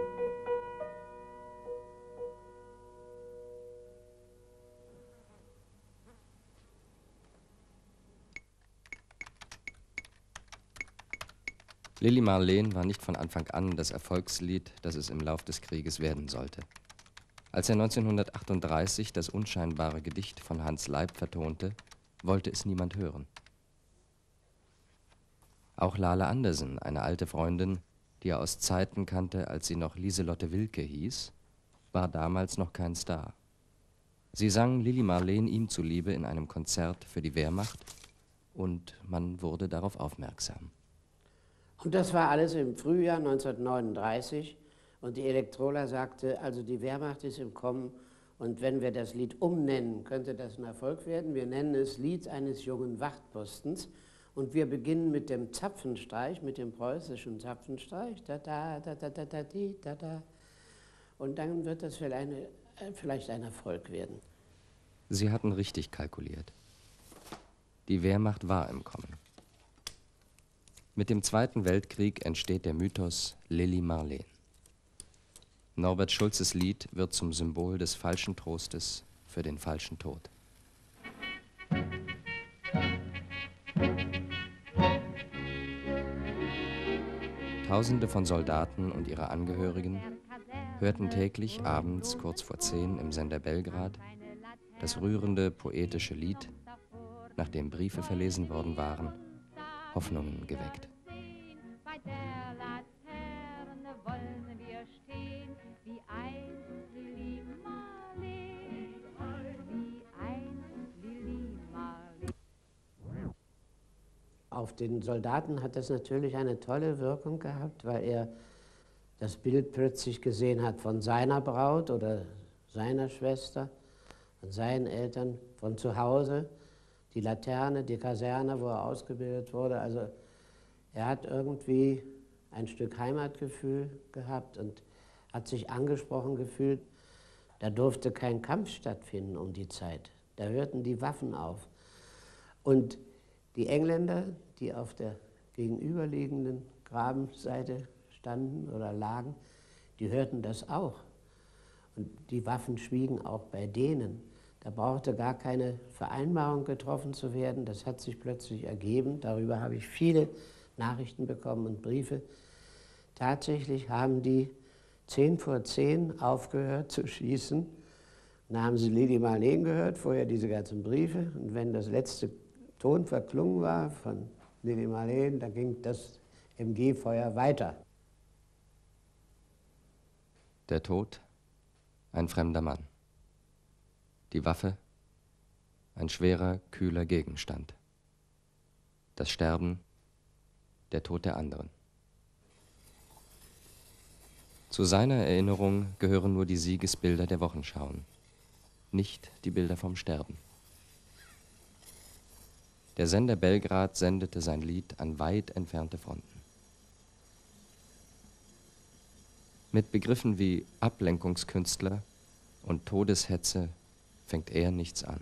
Lili Marleen war nicht von Anfang an das Erfolgslied, das es im Lauf des Krieges werden sollte. Als er neunzehnhundertachtunddreißig das unscheinbare Gedicht von Hans Leib vertonte, wollte es niemand hören. Auch Lale Andersen, eine alte Freundin, die er aus Zeiten kannte, als sie noch Lieselotte Wilke hieß, war damals noch kein Star. Sie sang Lili Marleen ihm zuliebe in einem Konzert für die Wehrmacht und man wurde darauf aufmerksam. Und das war alles im Frühjahr neunzehnhundertneununddreißig und die Elektrola sagte, also die Wehrmacht ist im Kommen und wenn wir das Lied umnennen, könnte das ein Erfolg werden. Wir nennen es Lied eines jungen Wachtpostens und wir beginnen mit dem Zapfenstreich, mit dem preußischen Zapfenstreich, da da da da da da di, da da, und dann wird das vielleicht, eine, vielleicht ein Erfolg werden. Sie hatten richtig kalkuliert. Die Wehrmacht war im Kommen. Mit dem Zweiten Weltkrieg entsteht der Mythos Lili Marleen. Norbert Schulzes Lied wird zum Symbol des falschen Trostes für den falschen Tod. Tausende von Soldaten und ihre Angehörigen hörten täglich abends kurz vor zehn im Sender Belgrad das rührende poetische Lied, nachdem Briefe verlesen worden waren, Hoffnungen geweckt. Bei der Laterne wollen wir stehen, wie einst Lili Marleen, wie einst Lili Marleen. Auf den Soldaten hat das natürlich eine tolle Wirkung gehabt, weil er das Bild plötzlich gesehen hat von seiner Braut oder seiner Schwester, von seinen Eltern, von zu Hause. Die Laterne, die Kaserne, wo er ausgebildet wurde. Also er hat irgendwie ein Stück Heimatgefühl gehabt und hat sich angesprochen gefühlt. Da durfte kein Kampf stattfinden um die Zeit. Da hörten die Waffen auf. Und die Engländer, die auf der gegenüberliegenden Grabenseite standen oder lagen, die hörten das auch. Und die Waffen schwiegen auch bei denen. Da brauchte gar keine Vereinbarung getroffen zu werden. Das hat sich plötzlich ergeben. Darüber habe ich viele Nachrichten bekommen und Briefe. Tatsächlich haben die zehn vor zehn aufgehört zu schießen. Dann haben sie Lili Marleen gehört, vorher diese ganzen Briefe. Und wenn das letzte Ton verklungen war von Lili Marleen, dann ging das M G-Feuer weiter. Der Tod, ein fremder Mann. Die Waffe, ein schwerer, kühler Gegenstand. Das Sterben, der Tod der anderen. Zu seiner Erinnerung gehören nur die Siegesbilder der Wochenschauen, nicht die Bilder vom Sterben. Der Sender Belgrad sendete sein Lied an weit entfernte Fronten. Mit Begriffen wie Ablenkungskünstler und Todeshetze fängt er nichts an.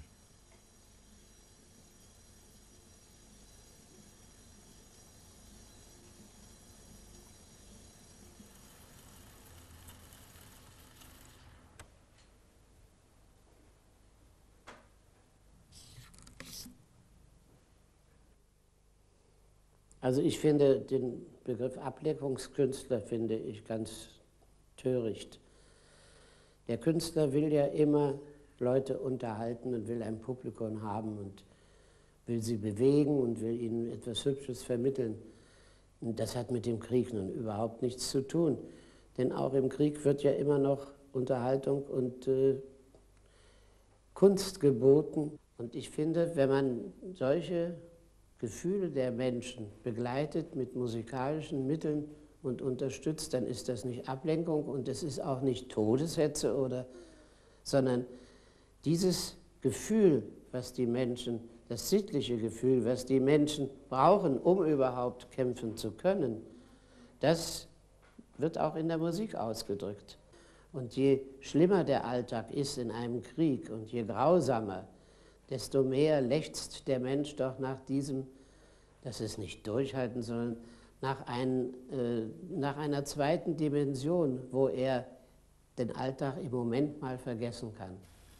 Also ich finde den Begriff Ablenkungskünstler finde ich ganz töricht. Der Künstler will ja immer Leute unterhalten und will ein Publikum haben und will sie bewegen und will ihnen etwas Hübsches vermitteln. Und das hat mit dem Krieg nun überhaupt nichts zu tun. Denn auch im Krieg wird ja immer noch Unterhaltung und äh, Kunst geboten. Und ich finde, wenn man solche Gefühle der Menschen begleitet mit musikalischen Mitteln und unterstützt, dann ist das nicht Ablenkung und es ist auch nicht Todeshetze, oder, sondern dieses Gefühl, was die Menschen, das sittliche Gefühl, was die Menschen brauchen, um überhaupt kämpfen zu können, das wird auch in der Musik ausgedrückt. Und je schlimmer der Alltag ist in einem Krieg und je grausamer, desto mehr lechzt der Mensch doch nach diesem, das ist nicht durchhalten, sondern nach, ein, äh, nach einer zweiten Dimension, wo er den Alltag im Moment mal vergessen kann.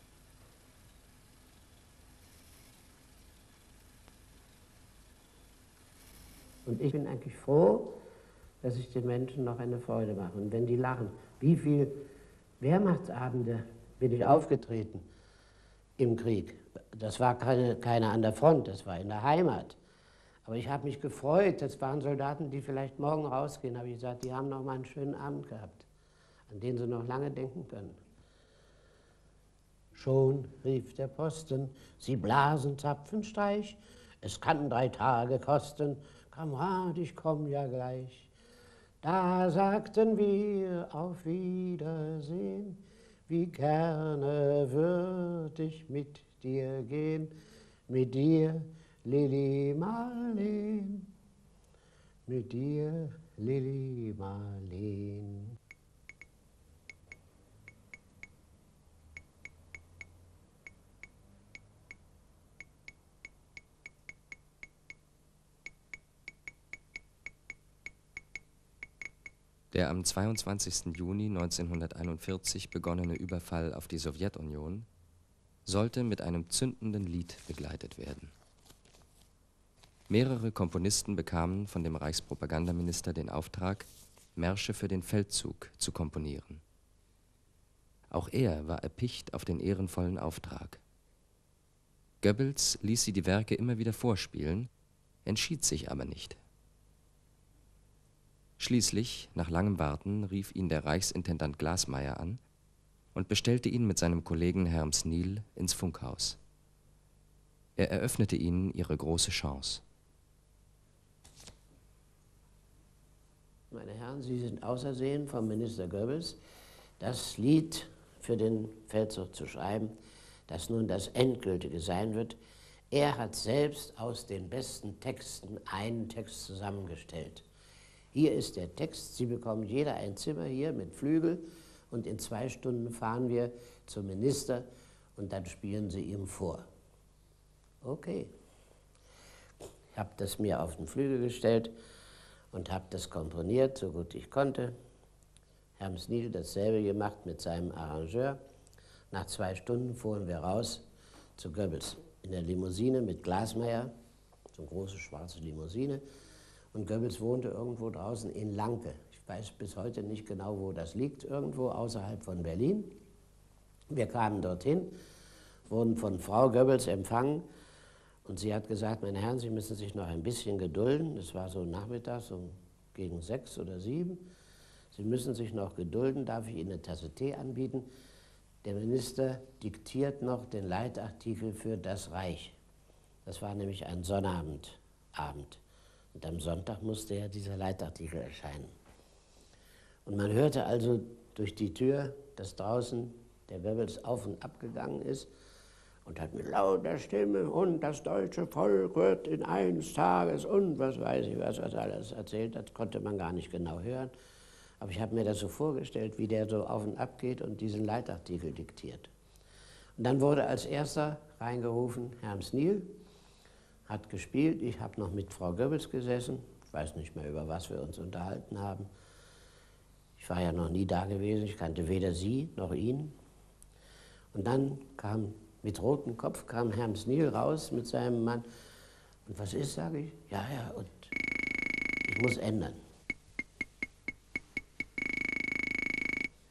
Und ich bin eigentlich froh, dass ich den Menschen noch eine Freude mache. Und wenn die lachen, wie viel Wehrmachtsabende bin ich aufgetreten im Krieg. Das war keine, keine an der Front, das war in der Heimat. Aber ich habe mich gefreut, das waren Soldaten, die vielleicht morgen rausgehen, habe ich gesagt, die haben noch mal einen schönen Abend gehabt, an den sie noch lange denken können. Schon rief der Posten, sie blasen Zapfenstreich, es kann drei Tage kosten, Kamerad, ich komm ja gleich. Da sagten wir auf Wiedersehen, wie gerne würd ich mit dir gehen, mit dir, Lili Marleen, mit dir, Lili Marleen. Der am zweiundzwanzigsten Juni neunzehnhunderteinundvierzig begonnene Überfall auf die Sowjetunion sollte mit einem zündenden Lied begleitet werden. Mehrere Komponisten bekamen von dem Reichspropagandaminister den Auftrag, Märsche für den Feldzug zu komponieren. Auch er war erpicht auf den ehrenvollen Auftrag. Goebbels ließ sie die Werke immer wieder vorspielen, entschied sich aber nicht. Schließlich, nach langem Warten, rief ihn der Reichsintendant Glasmeier an und bestellte ihn mit seinem Kollegen Hermsnil ins Funkhaus. Er eröffnete ihnen ihre große Chance. Meine Herren, Sie sind ausersehen vom Minister Goebbels, das Lied für den Feldzug zu schreiben, das nun das endgültige sein wird. Er hat selbst aus den besten Texten einen Text zusammengestellt. Hier ist der Text, Sie bekommen jeder ein Zimmer hier mit Flügel und in zwei Stunden fahren wir zum Minister und dann spielen Sie ihm vor. Okay. Ich habe das mir auf den Flügel gestellt und habe das komponiert, so gut ich konnte. Hermsnil dasselbe gemacht mit seinem Arrangeur. Nach zwei Stunden fuhren wir raus zu Goebbels in der Limousine mit Glasmeier, so eine große schwarze Limousine. Und Goebbels wohnte irgendwo draußen in Lanke. Ich weiß bis heute nicht genau, wo das liegt, irgendwo außerhalb von Berlin. Wir kamen dorthin, wurden von Frau Goebbels empfangen und sie hat gesagt, meine Herren, Sie müssen sich noch ein bisschen gedulden. Das war so nachmittags um gegen sechs oder sieben. Sie müssen sich noch gedulden, darf ich Ihnen eine Tasse Tee anbieten? Der Minister diktiert noch den Leitartikel für das Reich. Das war nämlich ein Sonnabendabend. Und am Sonntag musste ja dieser Leitartikel erscheinen. Und man hörte also durch die Tür, dass draußen der Goebbels auf und ab gegangen ist und hat mit lauter Stimme und das deutsche Volk wird in eines Tages und was weiß ich, was er alles erzählt hat, konnte man gar nicht genau hören. Aber ich habe mir das so vorgestellt, wie der so auf und ab geht und diesen Leitartikel diktiert. Und dann wurde als erster reingerufen Hermsnil, hat gespielt. Ich habe noch mit Frau Goebbels gesessen. Ich weiß nicht mehr, über was wir uns unterhalten haben. Ich war ja noch nie da gewesen. Ich kannte weder sie noch ihn. Und dann kam mit rotem Kopf kam Hermsnil raus mit seinem Mann. Und was ist, sage ich? Ja, ja, und ich muss ändern.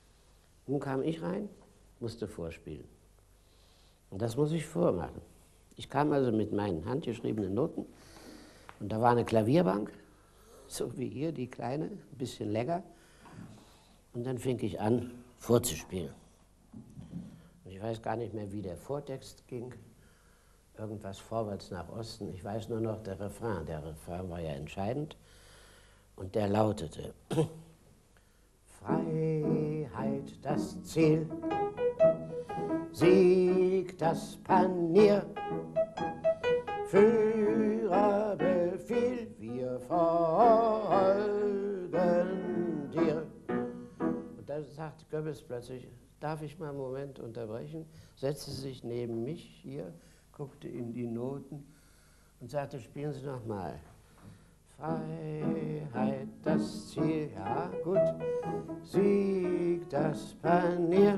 Nun kam ich rein, musste vorspielen. Und das muss ich vormachen. Ich kam also mit meinen handgeschriebenen Noten und da war eine Klavierbank, so wie hier, die kleine, ein bisschen länger. Und dann fing ich an, vorzuspielen. Und ich weiß gar nicht mehr, wie der Vortext ging. Irgendwas vorwärts nach Osten. Ich weiß nur noch der Refrain. Der Refrain war ja entscheidend. Und der lautete: Freiheit das Ziel, Sieg das Panier, Führerbefehl, wir folgen dir. Und da sagte Goebbels plötzlich: Darf ich mal einen Moment unterbrechen? Setzte sich neben mich hier, guckte in die Noten und sagte: Spielen Sie noch mal. Freiheit das Ziel, ja gut, Sieg das Panier,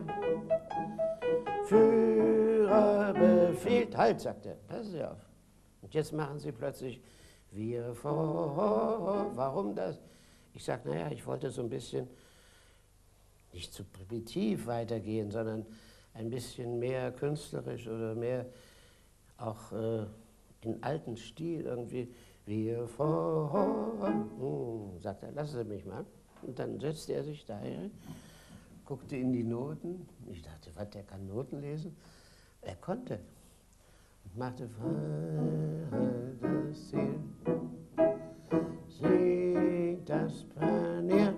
Führer befiehlt, halt, sagt er, passen Sie auf. Und jetzt machen Sie plötzlich, wir vor, warum das? Ich sage, naja, ich wollte so ein bisschen, nicht zu primitiv weitergehen, sondern ein bisschen mehr künstlerisch oder mehr auch äh, in alten Stil irgendwie. Wir vor, hm, sagt er, lassen Sie mich mal. Und dann setzte er sich daher, guckte in die Noten. Ich dachte, was, der kann Noten lesen? Er konnte. Und machte Freiheit das Ziel, Sieg das Panier,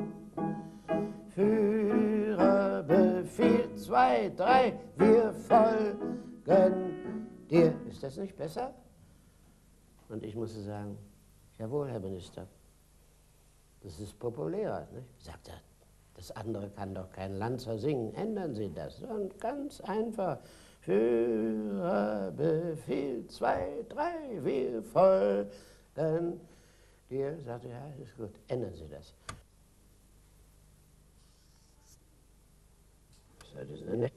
Führer befiehlt, zwei, drei, wir folgen dir. Ist das nicht besser? Und ich musste sagen, jawohl, Herr Minister, das ist populärer. Nicht? Sagt er, das andere kann doch kein Lanzer singen, ändern Sie das. Und ganz einfach, Führer befiehlt, zwei, drei, wir folgen dir. Sagte, ja, ist gut, ändern Sie das. Das ist nett.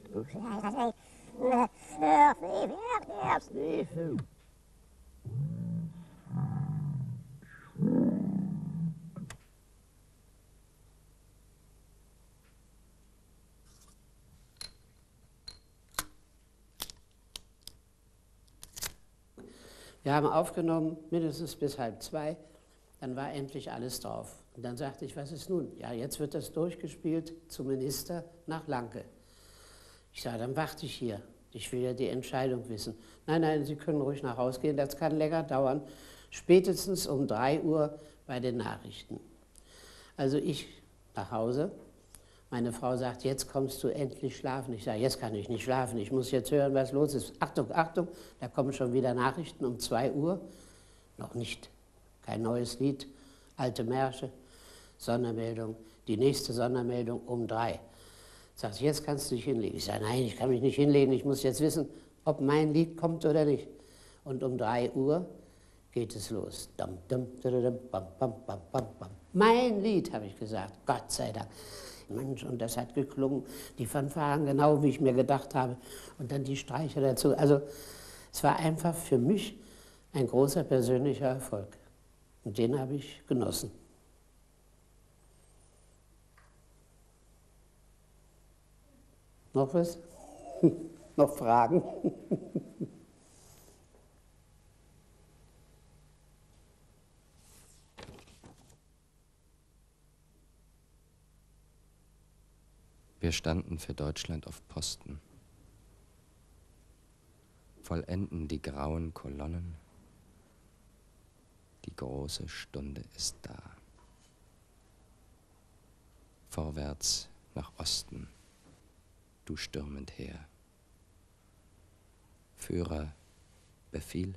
Wir haben aufgenommen, mindestens bis halb zwei, dann war endlich alles drauf. Und dann sagte ich, was ist nun? Ja, jetzt wird das durchgespielt zum Minister nach Lanke. Ich sage, dann warte ich hier, ich will ja die Entscheidung wissen. Nein, nein, Sie können ruhig nach Hause gehen, das kann länger dauern, spätestens um drei Uhr bei den Nachrichten. Also ich nach Hause. Meine Frau sagt, jetzt kommst du endlich schlafen. Ich sage, jetzt kann ich nicht schlafen, ich muss jetzt hören, was los ist. Achtung, Achtung, da kommen schon wieder Nachrichten um zwei Uhr. Noch nicht, kein neues Lied, alte Märsche, Sondermeldung, die nächste Sondermeldung um drei. Sagt, jetzt kannst du dich hinlegen. Ich sage, nein, ich kann mich nicht hinlegen, ich muss jetzt wissen, ob mein Lied kommt oder nicht. Und um drei Uhr geht es los. Dum, dum, dum, bam, bam, bam, bam, bam. Mein Lied, habe ich gesagt, Gott sei Dank. Mensch, und das hat geklungen, die Fanfaren genau, wie ich mir gedacht habe, und dann die Streicher dazu. Also es war einfach für mich ein großer persönlicher Erfolg. Und den habe ich genossen. Noch was? Noch Fragen? Wir standen für Deutschland auf Posten, vollenden die grauen Kolonnen, die große Stunde ist da. Vorwärts nach Osten, du stürmend her. Führer, Befehl.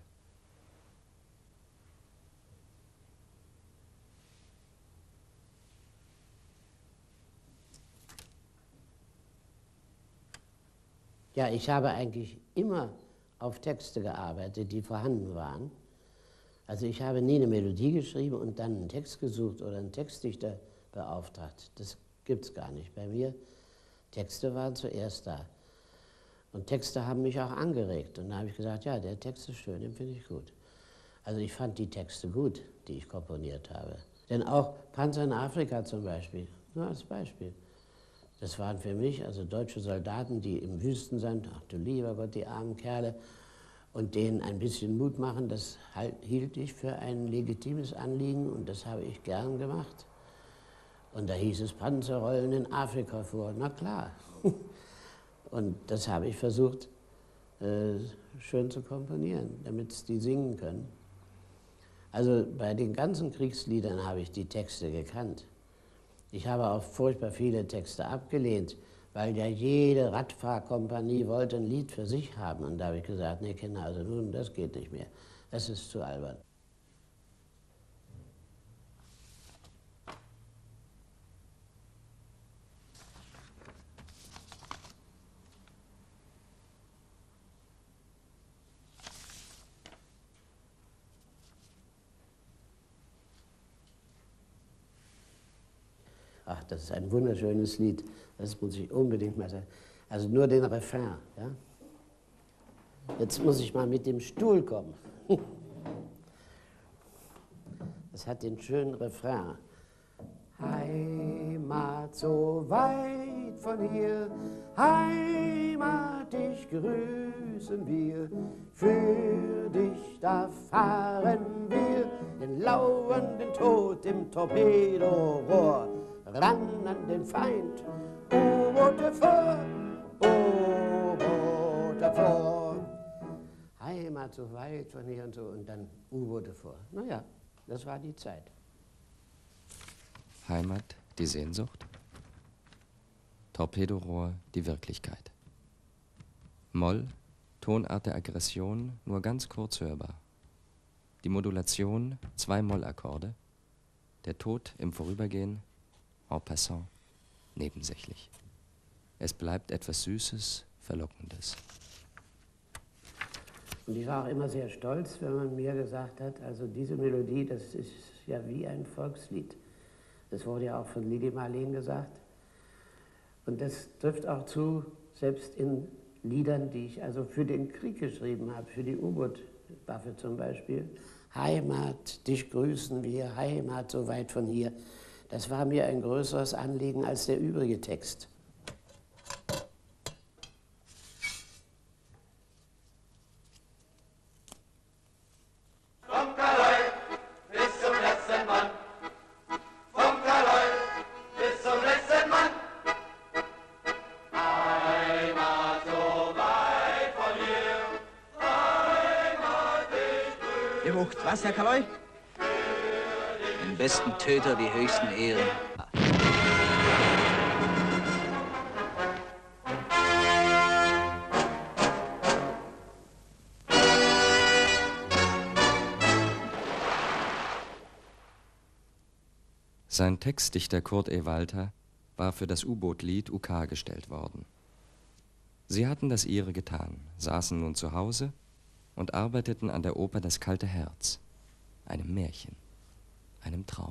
Ja, ich habe eigentlich immer auf Texte gearbeitet, die vorhanden waren. Also ich habe nie eine Melodie geschrieben und dann einen Text gesucht oder einen Textdichter beauftragt. Das gibt es gar nicht bei mir. Texte waren zuerst da. Und Texte haben mich auch angeregt. Und da habe ich gesagt, ja, der Text ist schön, den finde ich gut. Also ich fand die Texte gut, die ich komponiert habe. Denn auch Panzer in Afrika zum Beispiel, nur als Beispiel. Das waren für mich also deutsche Soldaten, die im Wüstensand, ach du lieber Gott, die armen Kerle. und denen ein bisschen Mut machen, das halt, hielt ich für ein legitimes Anliegen und das habe ich gern gemacht. Und da hieß es, Panzer rollen in Afrika vor. Na klar. Und das habe ich versucht, äh, schön zu komponieren, damit die singen können. Also bei den ganzen Kriegsliedern habe ich die Texte gekannt. Ich habe auch furchtbar viele Texte abgelehnt, weil ja jede Radfahrkompanie wollte ein Lied für sich haben. Und da habe ich gesagt, nee Kinder, also nun, das geht nicht mehr. Das ist zu albern. Ach, das ist ein wunderschönes Lied. Das muss ich unbedingt mal sagen. Also nur den Refrain. Ja? Jetzt muss ich mal mit dem Stuhl kommen. Das hat den schönen Refrain. Heimat so weit von hier, Heimat, dich grüßen wir. Für dich da fahren wir den lauernden Tod im Torpedorohr. Ran an den Feind, U-Boote vor, U-Boote vor. Heimat so weit von hier und so und dann U-Boote vor. Naja, das war die Zeit. Heimat, die Sehnsucht. Torpedorohr, die Wirklichkeit. Moll, Tonart der Aggression, nur ganz kurz hörbar. Die Modulation, zwei Mollakkorde. Der Tod im Vorübergehen, en passant, nebensächlich. Es bleibt etwas Süßes, Verlockendes. Und ich war auch immer sehr stolz, wenn man mir gesagt hat, also diese Melodie, das ist ja wie ein Volkslied. Das wurde ja auch von Lili Marleen gesagt. Und das trifft auch zu, selbst in Liedern, die ich also für den Krieg geschrieben habe, für die U-Boot-Waffe zum Beispiel. Heimat, dich grüßen wir, Heimat so weit von hier. Das war mir ein größeres Anliegen als der übrige Text. Vom Kaloi bis zum letzten Mann, vom Kaloi bis zum letzten Mann. Heimat so weit von hier, Heimat dich grüßt. Ihr wucht was, Herr Kaloi? Den besten Töter die höchsten Ehren. Sein Textdichter Kurt E. Walter war für das U-Boot-Lied U K gestellt worden. Sie hatten das ihre getan, saßen nun zu Hause und arbeiteten an der Oper Das kalte Herz, einem Märchen, einem Traum.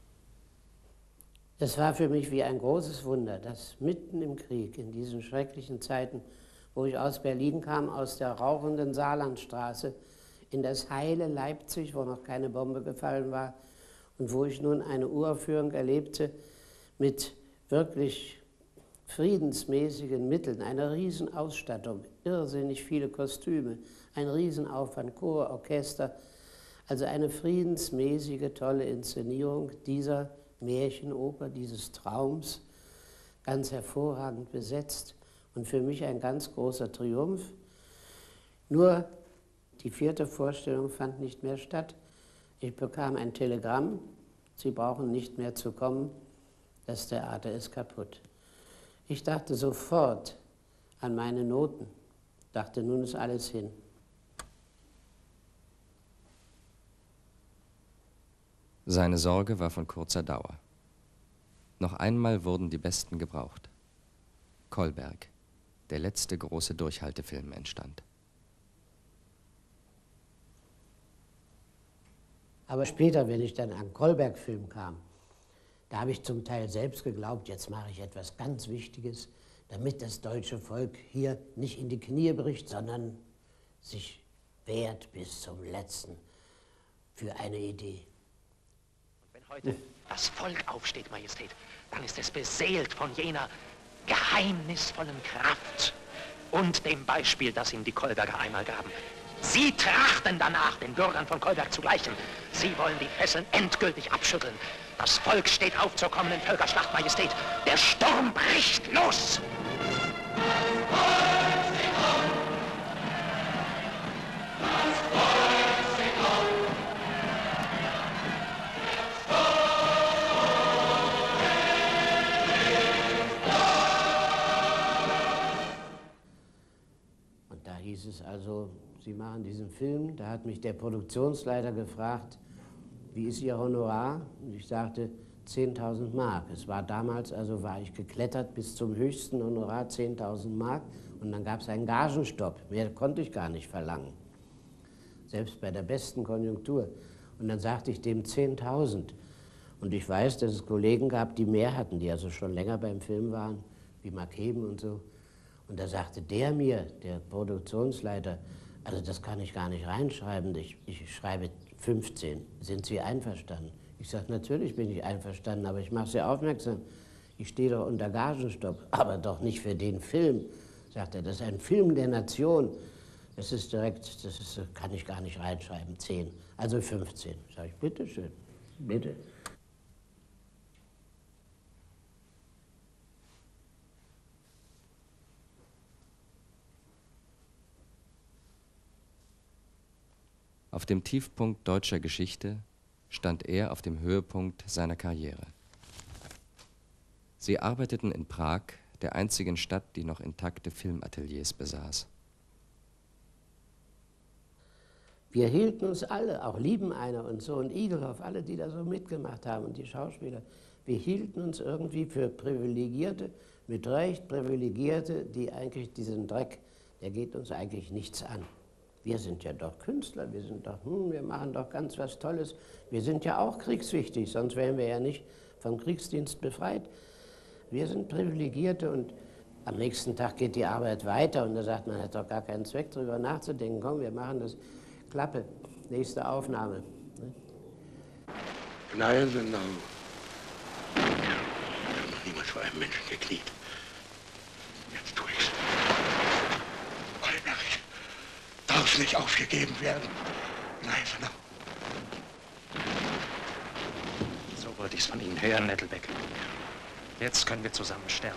Das war für mich wie ein großes Wunder, dass mitten im Krieg, in diesen schrecklichen Zeiten, wo ich aus Berlin kam, aus der rauchenden Saarlandstraße, in das heile Leipzig, wo noch keine Bombe gefallen war, und wo ich nun eine Uraufführung erlebte mit wirklich friedensmäßigen Mitteln, einer Riesenausstattung, irrsinnig viele Kostüme, ein Riesenaufwand, Chor, Orchester, also eine friedensmäßige, tolle Inszenierung dieser Märchenoper, dieses Traums, ganz hervorragend besetzt und für mich ein ganz großer Triumph. Nur die vierte Vorstellung fand nicht mehr statt. Ich bekam ein Telegramm, Sie brauchen nicht mehr zu kommen, das Theater ist kaputt. Ich dachte sofort an meine Noten, dachte, nun ist alles hin. Seine Sorge war von kurzer Dauer. Noch einmal wurden die Besten gebraucht. Kolberg, der letzte große Durchhaltefilm, entstand. Aber später, wenn ich dann an Kolberg-Film kam, da habe ich zum Teil selbst geglaubt, jetzt mache ich etwas ganz Wichtiges, damit das deutsche Volk hier nicht in die Knie bricht, sondern sich wehrt bis zum Letzten für eine Idee. Wenn heute das Volk aufsteht, Majestät, dann ist es beseelt von jener geheimnisvollen Kraft und dem Beispiel, das ihm die Kolberger einmal gaben. Sie trachten danach, den Bürgern von Kolberg zu gleichen. Sie wollen die Fesseln endgültig abschütteln. Das Volk steht auf zur kommenden Völkerschlacht, Majestät. Der Sturm bricht los! Und da hieß es also, Sie machen diesen Film. Da hat mich der Produktionsleiter gefragt, wie ist Ihr Honorar? Und ich sagte, zehntausend Mark. Es war damals, also war ich geklettert bis zum höchsten Honorar, zehntausend Mark. Und dann gab es einen Gagenstopp. Mehr konnte ich gar nicht verlangen. Selbst bei der besten Konjunktur. Und dann sagte ich dem zehntausend. Und ich weiß, dass es Kollegen gab, die mehr hatten, die also schon länger beim Film waren, wie Mark Heben und so. Und da sagte der mir, der Produktionsleiter, also das kann ich gar nicht reinschreiben, ich, ich schreibe fünfzehn. Sind Sie einverstanden? Ich sage, natürlich bin ich einverstanden, aber ich mache Sie aufmerksam. Ich stehe doch unter Gagenstopp, aber doch nicht für den Film. Sagt er, das ist ein Film der Nation. Das ist direkt, das ist, kann ich gar nicht reinschreiben, zehn, also fünfzehn. Sag ich, bitteschön, bitte. Auf dem Tiefpunkt deutscher Geschichte stand er auf dem Höhepunkt seiner Karriere. Sie arbeiteten in Prag, der einzigen Stadt, die noch intakte Filmateliers besaß. Wir hielten uns alle, auch Liebeneiner und so und Igelhoff, alle, die da so mitgemacht haben und die Schauspieler, wir hielten uns irgendwie für Privilegierte, mit Recht Privilegierte, die eigentlich diesen Dreck, der geht uns eigentlich nichts an. Wir sind ja doch Künstler, wir sind doch, hm, wir machen doch ganz was Tolles. Wir sind ja auch kriegswichtig, sonst wären wir ja nicht vom Kriegsdienst befreit. Wir sind Privilegierte und am nächsten Tag geht die Arbeit weiter und da sagt man, hat doch gar keinen Zweck, darüber nachzudenken. Komm, wir machen das. Klappe, nächste Aufnahme. Nein, genau. Ich habe noch niemals vor einem Menschen gekniet. Jetzt tue ich's. Kolberg darf nicht aufgegeben werden. Nein, genau. So wollte ich's von Ihnen hören, Nettelbeck. Jetzt können wir zusammen sterben.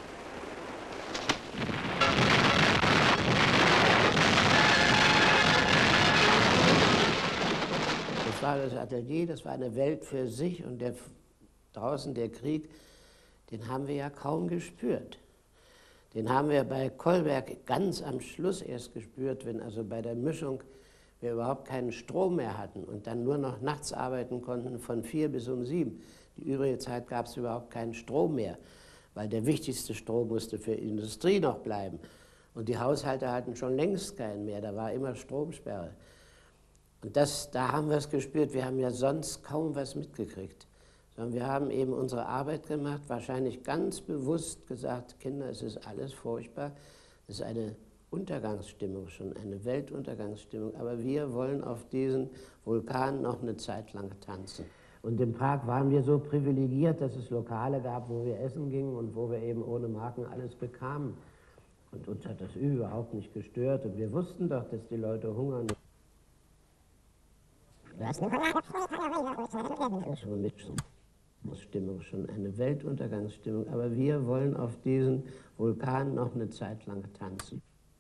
Das war das Atelier, das war eine Welt für sich und der, draußen der Krieg, den haben wir ja kaum gespürt. Den haben wir bei Kolberg ganz am Schluss erst gespürt, wenn also bei der Mischung wir überhaupt keinen Strom mehr hatten und dann nur noch nachts arbeiten konnten von vier bis um sieben. Die übrige Zeit gab es überhaupt keinen Strom mehr, weil der wichtigste Strom musste für die Industrie noch bleiben. Und die Haushalte hatten schon längst keinen mehr, da war immer Stromsperre. Und das, da haben wir es gespürt, wir haben ja sonst kaum was mitgekriegt. Sondern wir haben eben unsere Arbeit gemacht, wahrscheinlich ganz bewusst gesagt, Kinder, es ist alles furchtbar, es ist eine Untergangsstimmung schon, eine Weltuntergangsstimmung, aber wir wollen auf diesen Vulkan noch eine Zeit lang tanzen. Und in Prag waren wir so privilegiert, dass es Lokale gab, wo wir essen gingen und wo wir eben ohne Marken alles bekamen. Und uns hat das überhaupt nicht gestört und wir wussten doch, dass die Leute hungern. Stimmung schon, eine Weltuntergangsstimmung, aber wir wollen auf diesen Vulkan noch eine Zeit lang tanzen.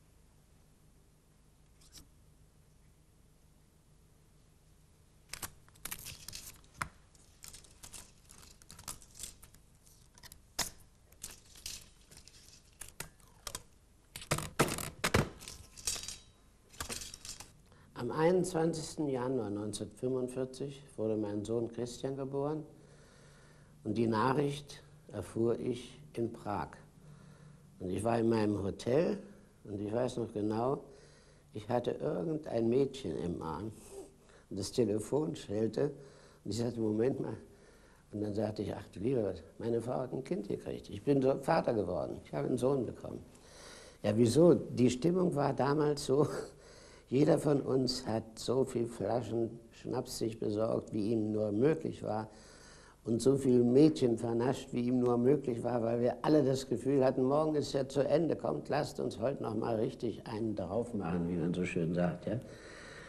Am einundzwanzigsten Januar neunzehnhundertfünfundvierzig wurde mein Sohn Christian geboren und die Nachricht erfuhr ich in Prag. Und ich war in meinem Hotel und ich weiß noch genau, ich hatte irgendein Mädchen im Arm und das Telefon schellte und ich sagte, Moment mal. Und dann sagte ich, ach du lieber Gott, meine Frau hat ein Kind gekriegt. Ich bin so Vater geworden, ich habe einen Sohn bekommen. Ja, wieso? Die Stimmung war damals so, jeder von uns hat so viel Flaschen Schnaps sich besorgt, wie ihm nur möglich war und so viel Mädchen vernascht, wie ihm nur möglich war, weil wir alle das Gefühl hatten, morgen ist ja zu Ende, kommt, lasst uns heute noch mal richtig einen drauf machen, wie man so schön sagt. Ja?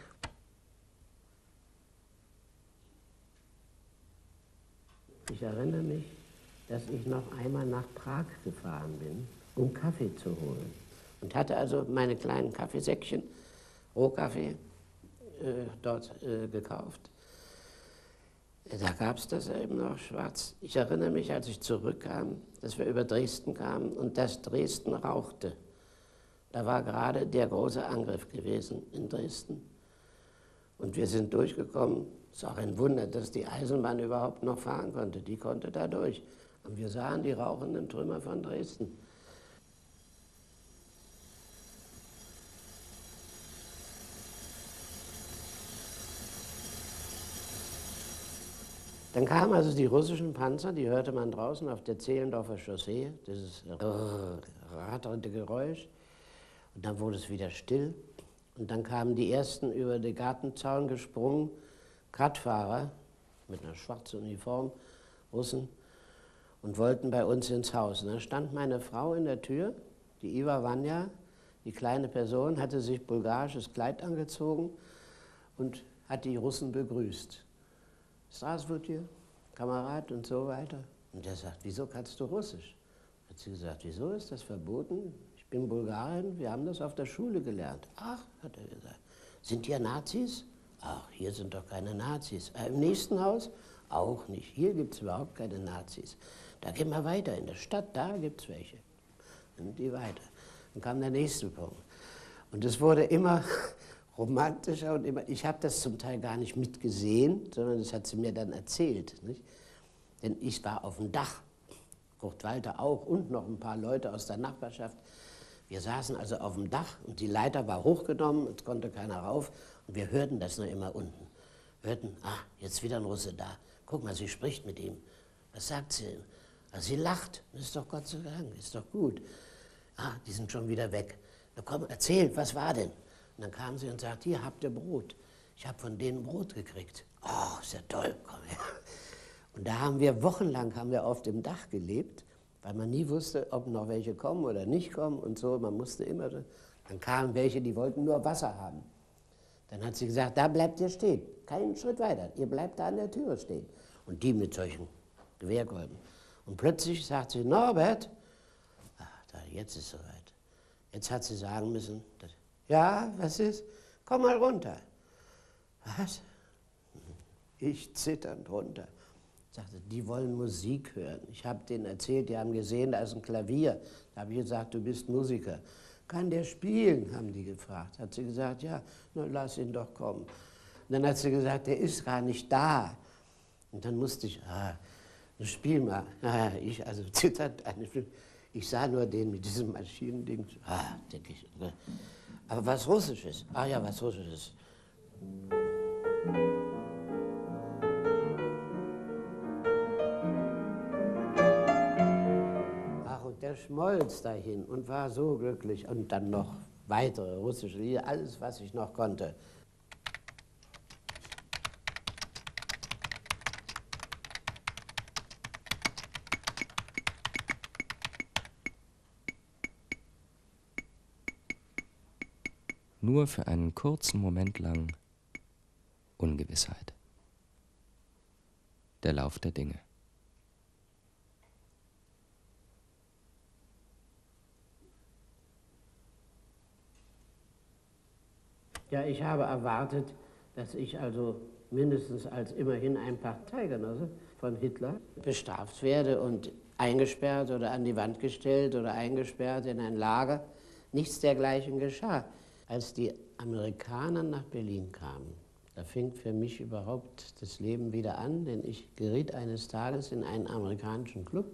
Ich erinnere mich, dass ich noch einmal nach Prag gefahren bin, um Kaffee zu holen. Und hatte also meine kleinen Kaffeesäckchen, Rohkaffee, äh, dort äh, gekauft. Da gab es das eben noch schwarz. Ich erinnere mich, als ich zurückkam, dass wir über Dresden kamen und dass Dresden rauchte. Da war gerade der große Angriff gewesen in Dresden. Und wir sind durchgekommen. Es ist auch ein Wunder, dass die Eisenbahn überhaupt noch fahren konnte. Die konnte da durch. Und wir sahen die rauchenden Trümmer von Dresden. Dann kamen also die russischen Panzer, die hörte man draußen auf der Zehlendorfer Chaussee, dieses ratternde Geräusch. Und dann wurde es wieder still. Und dann kamen die ersten über den Gartenzaun gesprungen, Radfahrer mit einer schwarzen Uniform, Russen, und wollten bei uns ins Haus. Und dann stand meine Frau in der Tür, die Iva Vanya, die kleine Person, hatte sich bulgarisches Kleid angezogen und hat die Russen begrüßt. Straswurtje, Kamerad und so weiter. Und der sagt, wieso kannst du Russisch? Hat sie gesagt, wieso ist das verboten? Ich bin Bulgarin, wir haben das auf der Schule gelernt. Ach, hat er gesagt, sind hier Nazis? Ach, hier sind doch keine Nazis. Äh, Im nächsten Haus? Auch nicht. Hier gibt es überhaupt keine Nazis. Da gehen wir weiter, in der Stadt, da gibt es welche. Und die weiter. Dann kam der nächste Punkt. Und es wurde immer romantischer und immer, ich habe das zum Teil gar nicht mitgesehen, sondern das hat sie mir dann erzählt. Nicht? Denn ich war auf dem Dach, Kurt Walter auch und noch ein paar Leute aus der Nachbarschaft. Wir saßen also auf dem Dach und die Leiter war hochgenommen, es konnte keiner rauf und wir hörten das nur immer unten. Wir hörten, ah, jetzt wieder ein Russe da. Guck mal, sie spricht mit ihm. Was sagt sie denn? Ah, sie lacht, das ist doch Gott sei Dank, ist doch gut. Ah, die sind schon wieder weg. Na komm, erzähl, was war denn? Und dann kam sie und sagte, hier habt ihr Brot. Ich habe von denen Brot gekriegt. Oh, ist ja toll, komm her. Und da haben wir wochenlang haben wir auf dem Dach gelebt, weil man nie wusste, ob noch welche kommen oder nicht kommen und so. Man musste immer, dann kamen welche, die wollten nur Wasser haben. Dann hat sie gesagt, da bleibt ihr stehen, keinen Schritt weiter, ihr bleibt da an der Türe stehen. Und die mit solchen Gewehrkolben. Und plötzlich sagt sie, Norbert, ach, da, jetzt ist es soweit. Jetzt hat sie sagen müssen, dass, ja, was ist? Komm mal runter. Was? Ich zitternd runter. Sagte, die wollen Musik hören. Ich habe denen erzählt, die haben gesehen, da ist ein Klavier. Da habe ich gesagt, du bist Musiker. Kann der spielen, haben die gefragt. Hat sie gesagt, ja, na, lass ihn doch kommen. Und dann hat sie gesagt, der ist gar nicht da. Und dann musste ich, ah, spiel mal. Ah, ich, also zitternd, eine Stunde. Ich sah nur den mit diesem Maschinending. Ah, denke ich. Aber was Russisches. Ah ja, was Russisches. Ach, und der schmolz dahin und war so glücklich. Und dann noch weitere russische Lieder, alles, was ich noch konnte. Nur für einen kurzen Moment lang Ungewissheit. Der Lauf der Dinge. Ja, ich habe erwartet, dass ich also mindestens als immerhin ein Parteigenosse von Hitler bestraft werde und eingesperrt oder an die Wand gestellt oder eingesperrt in ein Lager. Nichts dergleichen geschah. Als die Amerikaner nach Berlin kamen, da fing für mich überhaupt das Leben wieder an, denn ich geriet eines Tages in einen amerikanischen Club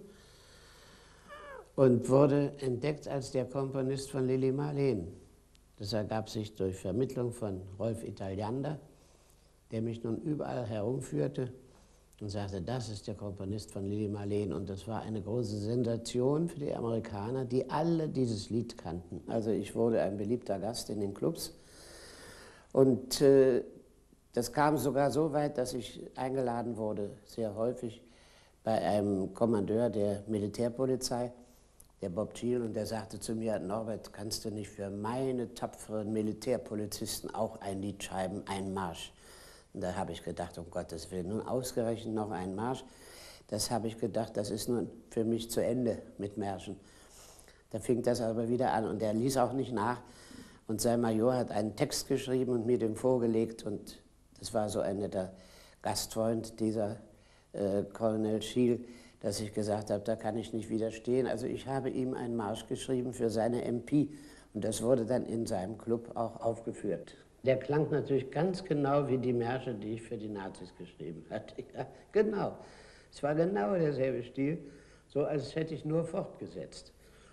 und wurde entdeckt als der Komponist von Lili Marleen. Das ergab sich durch Vermittlung von Rolf Italiander, der mich nun überall herumführte und sagte, das ist der Komponist von Lili Marleen. Und das war eine große Sensation für die Amerikaner, die alle dieses Lied kannten. Also ich wurde ein beliebter Gast in den Clubs. Und äh, das kam sogar so weit, dass ich eingeladen wurde, sehr häufig, bei einem Kommandeur der Militärpolizei, der Bob Thiel, und der sagte zu mir, Norbert, kannst du nicht für meine tapferen Militärpolizisten auch ein Lied schreiben, einen Marsch? Und da habe ich gedacht, um Gottes Willen, nun ausgerechnet noch ein Marsch. Das habe ich gedacht, das ist nun für mich zu Ende mit Märchen. Da fing das aber wieder an und er ließ auch nicht nach. Und sein Major hat einen Text geschrieben und mir den vorgelegt und das war so ein netter Gastfreund, dieser äh, Colonel Schiel, dass ich gesagt habe, da kann ich nicht widerstehen. Also ich habe ihm einen Marsch geschrieben für seine M P und das wurde dann in seinem Club auch aufgeführt. Der klang natürlich ganz genau wie die Märsche, die ich für die Nazis geschrieben hatte. Ja, genau. Es war genau derselbe Stil, so als hätte ich nur fortgesetzt.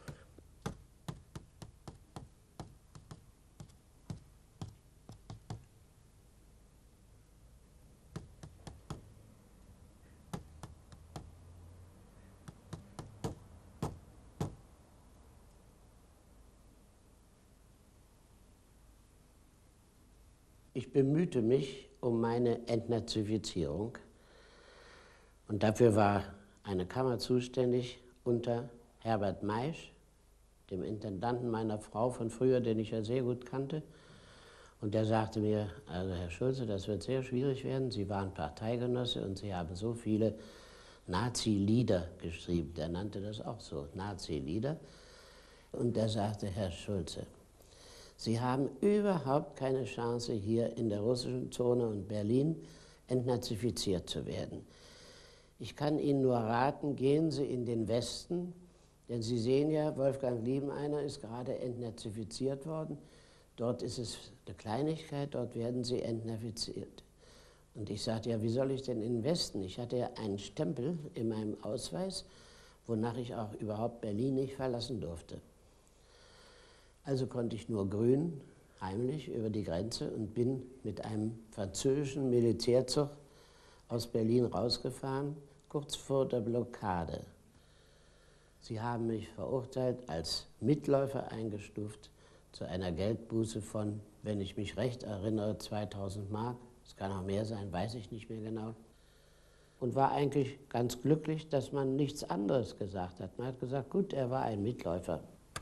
Ich bemühte mich um meine Entnazifizierung und dafür war eine Kammer zuständig unter Herbert Maisch, dem Intendanten meiner Frau von früher, den ich ja sehr gut kannte. Und der sagte mir, also Herr Schulze, das wird sehr schwierig werden. Sie waren Parteigenosse und Sie haben so viele Nazi-Lieder geschrieben. Der nannte das auch so, Nazi-Lieder. Und der sagte, Herr Schulze, Sie haben überhaupt keine Chance, hier in der russischen Zone und Berlin entnazifiziert zu werden. Ich kann Ihnen nur raten, gehen Sie in den Westen, denn Sie sehen ja, Wolfgang Liebeneiner ist gerade entnazifiziert worden. Dort ist es eine Kleinigkeit, dort werden Sie entnazifiziert. Und ich sagte, ja, wie soll ich denn in den Westen? Ich hatte ja einen Stempel in meinem Ausweis, wonach ich auch überhaupt Berlin nicht verlassen durfte. Also konnte ich nur grün, heimlich über die Grenze und bin mit einem französischen Militärzug aus Berlin rausgefahren, kurz vor der Blockade. Sie haben mich verurteilt, als Mitläufer eingestuft, zu einer Geldbuße von, wenn ich mich recht erinnere, zweitausend Mark. Es kann auch mehr sein, weiß ich nicht mehr genau. Und war eigentlich ganz glücklich, dass man nichts anderes gesagt hat. Man hat gesagt, gut, er war ein Mitläufer.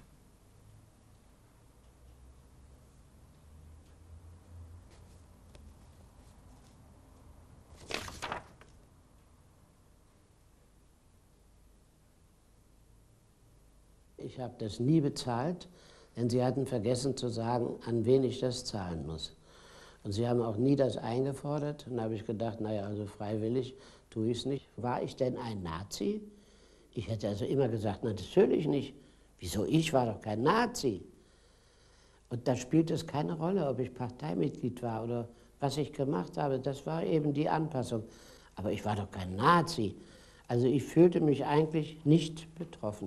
Ich habe das nie bezahlt, denn sie hatten vergessen zu sagen, an wen ich das zahlen muss. Und sie haben auch nie das eingefordert. Und da habe ich gedacht, naja, also freiwillig tue ich es nicht. War ich denn ein Nazi? Ich hätte also immer gesagt, na, natürlich nicht. Wieso, ich war doch kein Nazi. Und da spielt es keine Rolle, ob ich Parteimitglied war oder was ich gemacht habe. Das war eben die Anpassung. Aber ich war doch kein Nazi. Also ich fühlte mich eigentlich nicht betroffen.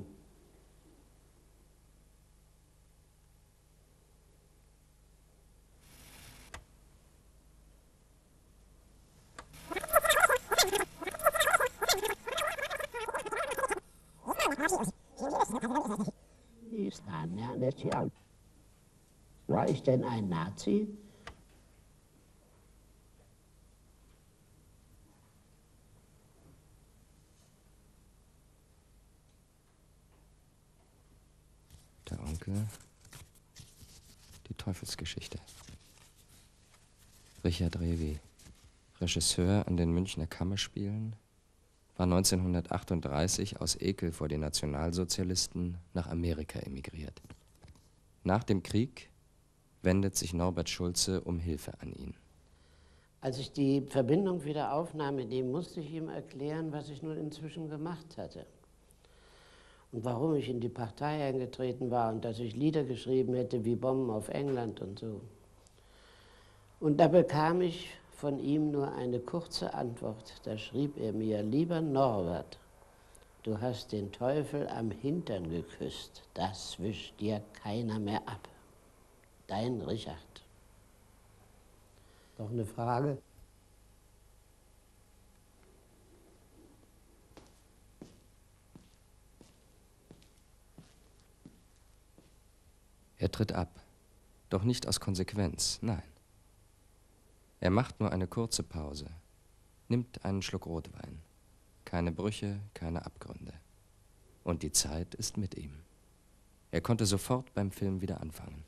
War ich denn ein Nazi? Der Onkel, die Teufelsgeschichte. Richard Revy, Regisseur an den Münchner Kammerspielen, war neunzehnhundertachtunddreißig aus Ekel vor den Nationalsozialisten nach Amerika emigriert. Nach dem Krieg wendet sich Norbert Schulze um Hilfe an ihn. Als ich die Verbindung wieder aufnahm mit ihm, musste ich ihm erklären, was ich nun inzwischen gemacht hatte. Und warum ich in die Partei eingetreten war und dass ich Lieder geschrieben hätte wie Bomben auf England und so. Und da bekam ich von ihm nur eine kurze Antwort. Da schrieb er mir, lieber Norbert, du hast den Teufel am Hintern geküsst, das wischt dir keiner mehr ab. Dein Richard. Noch eine Frage? Er tritt ab, doch nicht aus Konsequenz, nein. Er macht nur eine kurze Pause, nimmt einen Schluck Rotwein. Keine Brüche, keine Abgründe. Und die Zeit ist mit ihm. Er konnte sofort beim Film wieder anfangen.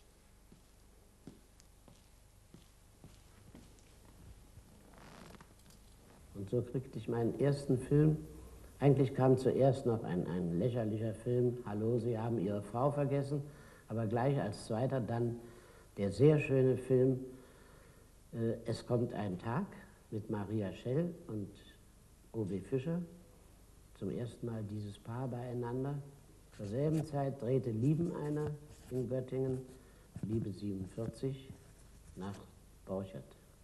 Und so kriegte ich meinen ersten Film Eigentlich kam zuerst noch ein, ein lächerlicher Film, Hallo, Sie haben Ihre Frau vergessen, aber gleich als zweiter dann der sehr schöne Film äh, Es kommt ein Tag mit Maria Schell und O B Fischer. Zum ersten Mal dieses Paar beieinander. Zur selben Zeit drehte Liebeneiner in Göttingen, Liebe siebenundvierzig, nach Borchert.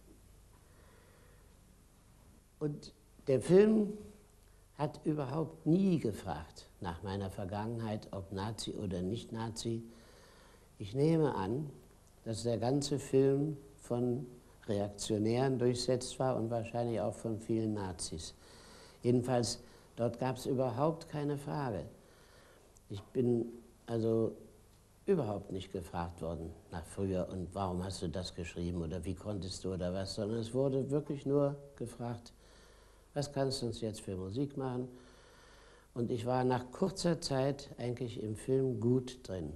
Und der Film hat überhaupt nie gefragt nach meiner Vergangenheit, ob Nazi oder nicht Nazi. Ich nehme an, dass der ganze Film von Reaktionären durchsetzt war und wahrscheinlich auch von vielen Nazis. Jedenfalls, dort gab es überhaupt keine Frage. Ich bin also überhaupt nicht gefragt worden nach früher und warum hast du das geschrieben oder wie konntest du oder was, sondern es wurde wirklich nur gefragt, was kannst du uns jetzt für Musik machen? Und ich war nach kurzer Zeit eigentlich im Film gut drin.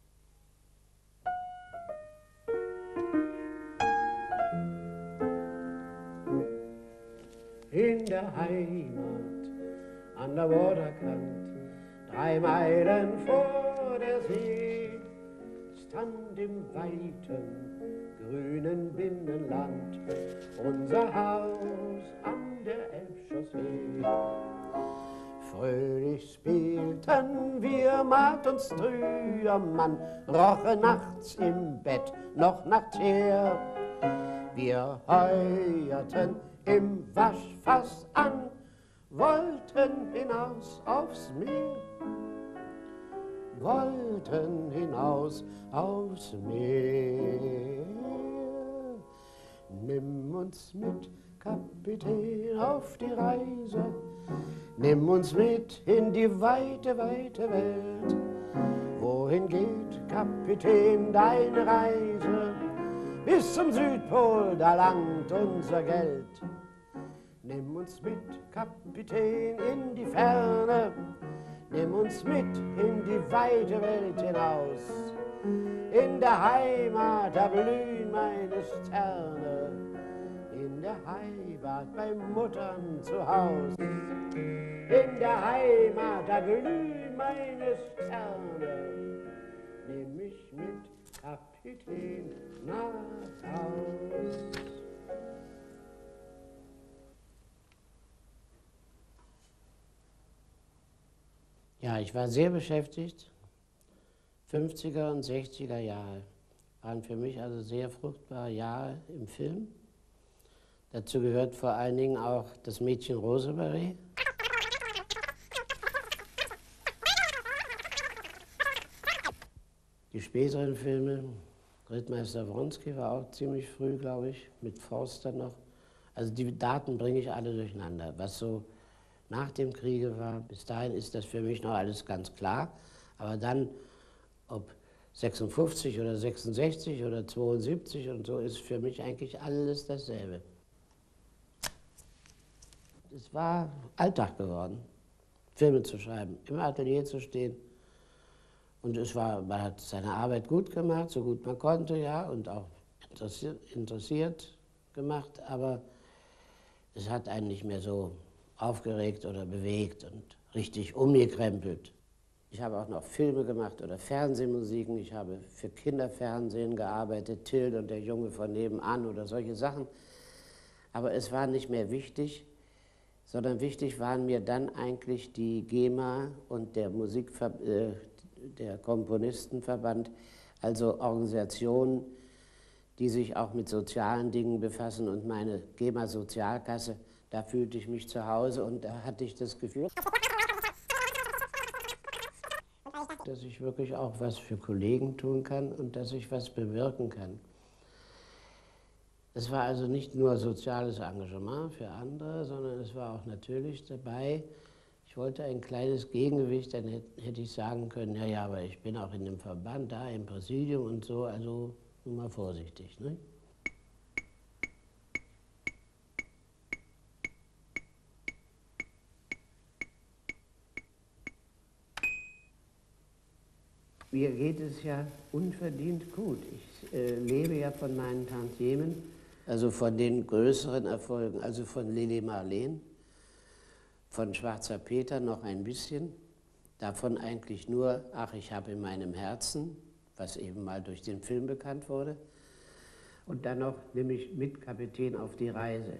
In der Heimat, an der Waterkant, drei Meilen vor der See, stand im weiten, grünen Binnenland unser Haus an der Elbchaussee. Fröhlich spielten wir Markt und Strüermann, roche nachts im Bett noch nach Teer. Wir heuerten im Waschfass an, wollten hinaus aufs Meer, wollten hinaus aufs Meer. Nimm uns mit, Kapitän, auf die Reise, nimm uns mit in die weite, weite Welt. Wohin geht, Kapitän, deine Reise? Bis zum Südpol, da langt unser Geld. Nimm uns mit, Kapitän, in die Ferne, nimm uns mit in die weite Welt hinaus. In der Heimat, da blühen meine Sterne, in der Heimat bei Muttern zu Haus. In der Heimat, da glühen meine Sterne, nimm mich mit, Kapitän, nach Haus. Ja, ich war sehr beschäftigt. fünfziger und sechziger Jahre waren für mich also sehr fruchtbare Jahre im Film. Dazu gehört vor allen Dingen auch das Mädchen Rosemarie. Die späteren Filme, Rittmeister Wronski war auch ziemlich früh, glaube ich, mit Forster noch. Also die Daten bringe ich alle durcheinander. Was so nach dem Kriege war, bis dahin ist das für mich noch alles ganz klar. Aber dann, ob sechsundfünfzig oder sechsundsechzig oder zweiundsiebzig und so, ist für mich eigentlich alles dasselbe. Es war Alltag geworden, Filme zu schreiben, im Atelier zu stehen. Und es war, man hat seine Arbeit gut gemacht, so gut man konnte, ja, und auch interessiert, interessiert gemacht, aber es hat einen nicht mehr so aufgeregt oder bewegt und richtig umgekrempelt. Ich habe auch noch Filme gemacht oder Fernsehmusiken. Ich habe für Kinderfernsehen gearbeitet, Tilde und der Junge von nebenan oder solche Sachen. Aber es war nicht mehr wichtig, sondern wichtig waren mir dann eigentlich die GEMA und der Musikver äh, der Komponistenverband, also Organisationen, die sich auch mit sozialen Dingen befassen. Und meine GEMA-Sozialkasse, da fühlte ich mich zu Hause und da hatte ich das Gefühl, dass ich wirklich auch was für Kollegen tun kann und dass ich was bewirken kann. Es war also nicht nur soziales Engagement für andere, sondern es war auch natürlich dabei, ich wollte ein kleines Gegengewicht, dann hätte ich sagen können, ja, ja, aber ich bin auch in dem Verband, da im Präsidium und so, also nur mal vorsichtig. Ne? Mir geht es ja unverdient gut. Ich äh, lebe ja von meinen Tantiemen, also von den größeren Erfolgen, also von Lili Marleen, Von Schwarzer Peter noch ein bisschen, davon eigentlich nur Ach, ich habe in meinem Herzen, was eben mal durch den Film bekannt wurde. Und dann noch nämlich mit Kapitän auf die Reise.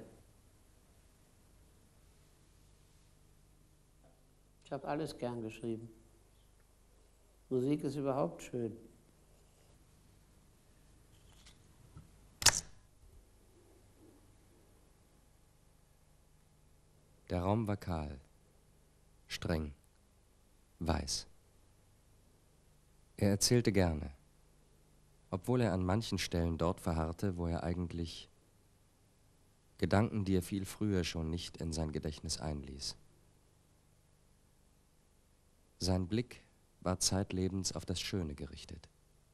Ich habe alles gern geschrieben. Musik ist überhaupt schön. Der Raum war kahl, streng, weiß. Er erzählte gerne, obwohl er an manchen Stellen dort verharrte, wo er eigentlich Gedanken, die er viel früher schon nicht in sein Gedächtnis einließ. Sein Blick war zeitlebens auf das Schöne gerichtet.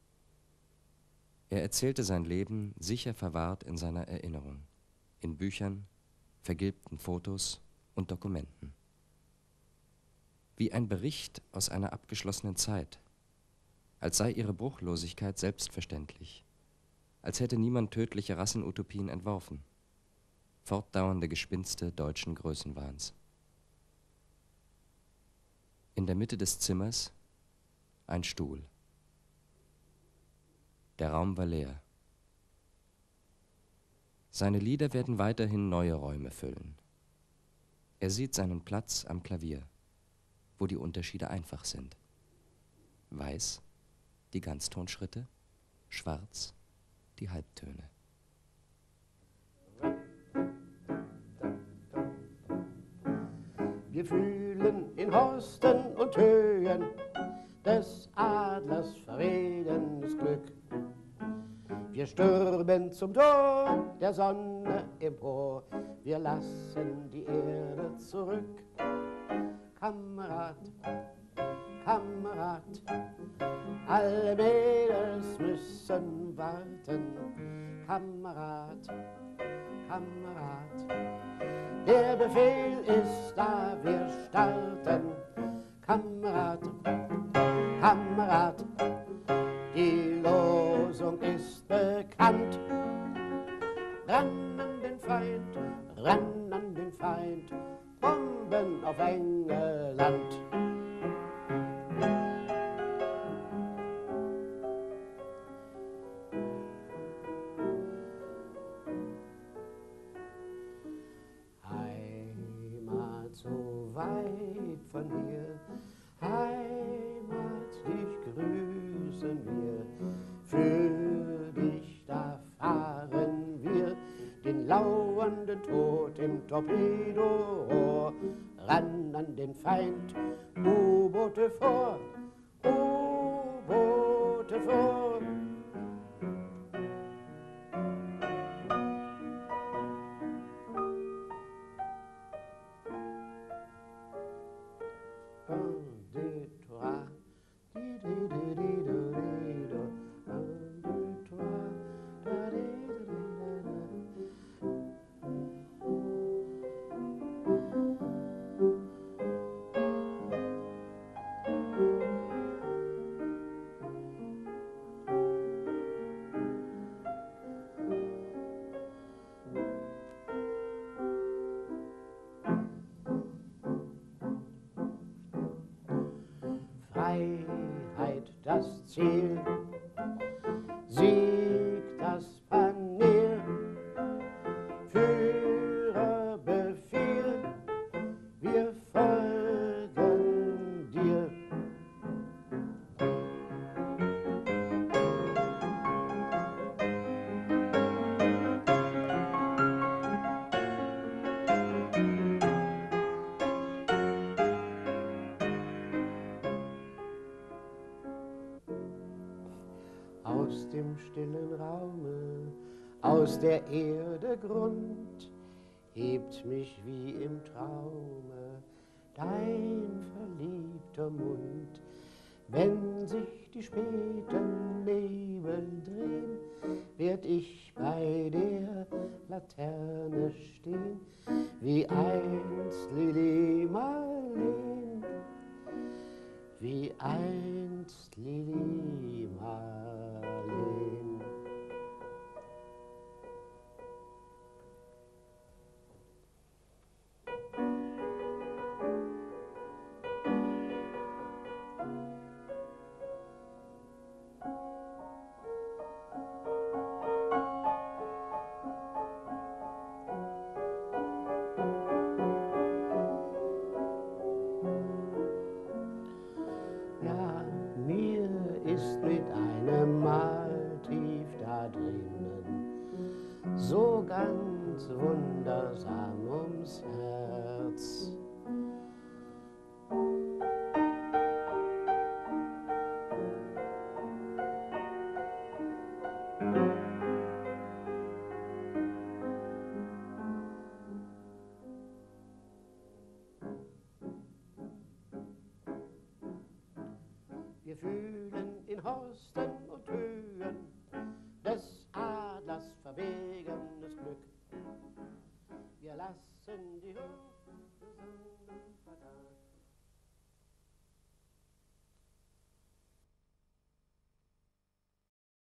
Er erzählte sein Leben sicher verwahrt in seiner Erinnerung, in Büchern, vergilbten Fotos und Dokumenten. Wie ein Bericht aus einer abgeschlossenen Zeit, als sei ihre Bruchlosigkeit selbstverständlich, als hätte niemand tödliche Rassenutopien entworfen, fortdauernde Gespinste deutschen Größenwahns. In der Mitte des Zimmers ein Stuhl. Der Raum war leer. Seine Lieder werden weiterhin neue Räume füllen. Er sieht seinen Platz am Klavier, wo die Unterschiede einfach sind. Weiß, die Ganztonschritte, schwarz, die Halbtöne. Wir fühlen in Horsten und Höhen des Adlers verwegenes Glück. Wir stürmen zum Tor der Sonne empor, wir lassen die Erde zurück. Kamerad, Kamerad, alle Mädels müssen warten. Kamerad, Kamerad, der Befehl ist da, wir starten. Kamerad, Kamerad, die Losung ist bekannt. Ran an den Feind, ran an den Feind, Bomben auf England. Heimat so weit von hier, Heimat, dich grüßen wir, für dich da fahren wir, den lauernden Tod im Torpedorohr, ran an den Feind, U-Boote vor, U-Boote vor. Freiheit das Ziel, Sieg das Panel, Führer Befehl, wir folgen dir. Aus dem stillen Raume, aus der Erde Grund, hebt mich wie im Traume dein verliebter Mund. Wenn sich die späten Nebel drehen, werd ich bei der Laterne stehen, wie einst Lili Marleen, wie einst Lili Marleen. ganz wundersam ums Herz. Wir fühlen in Horsten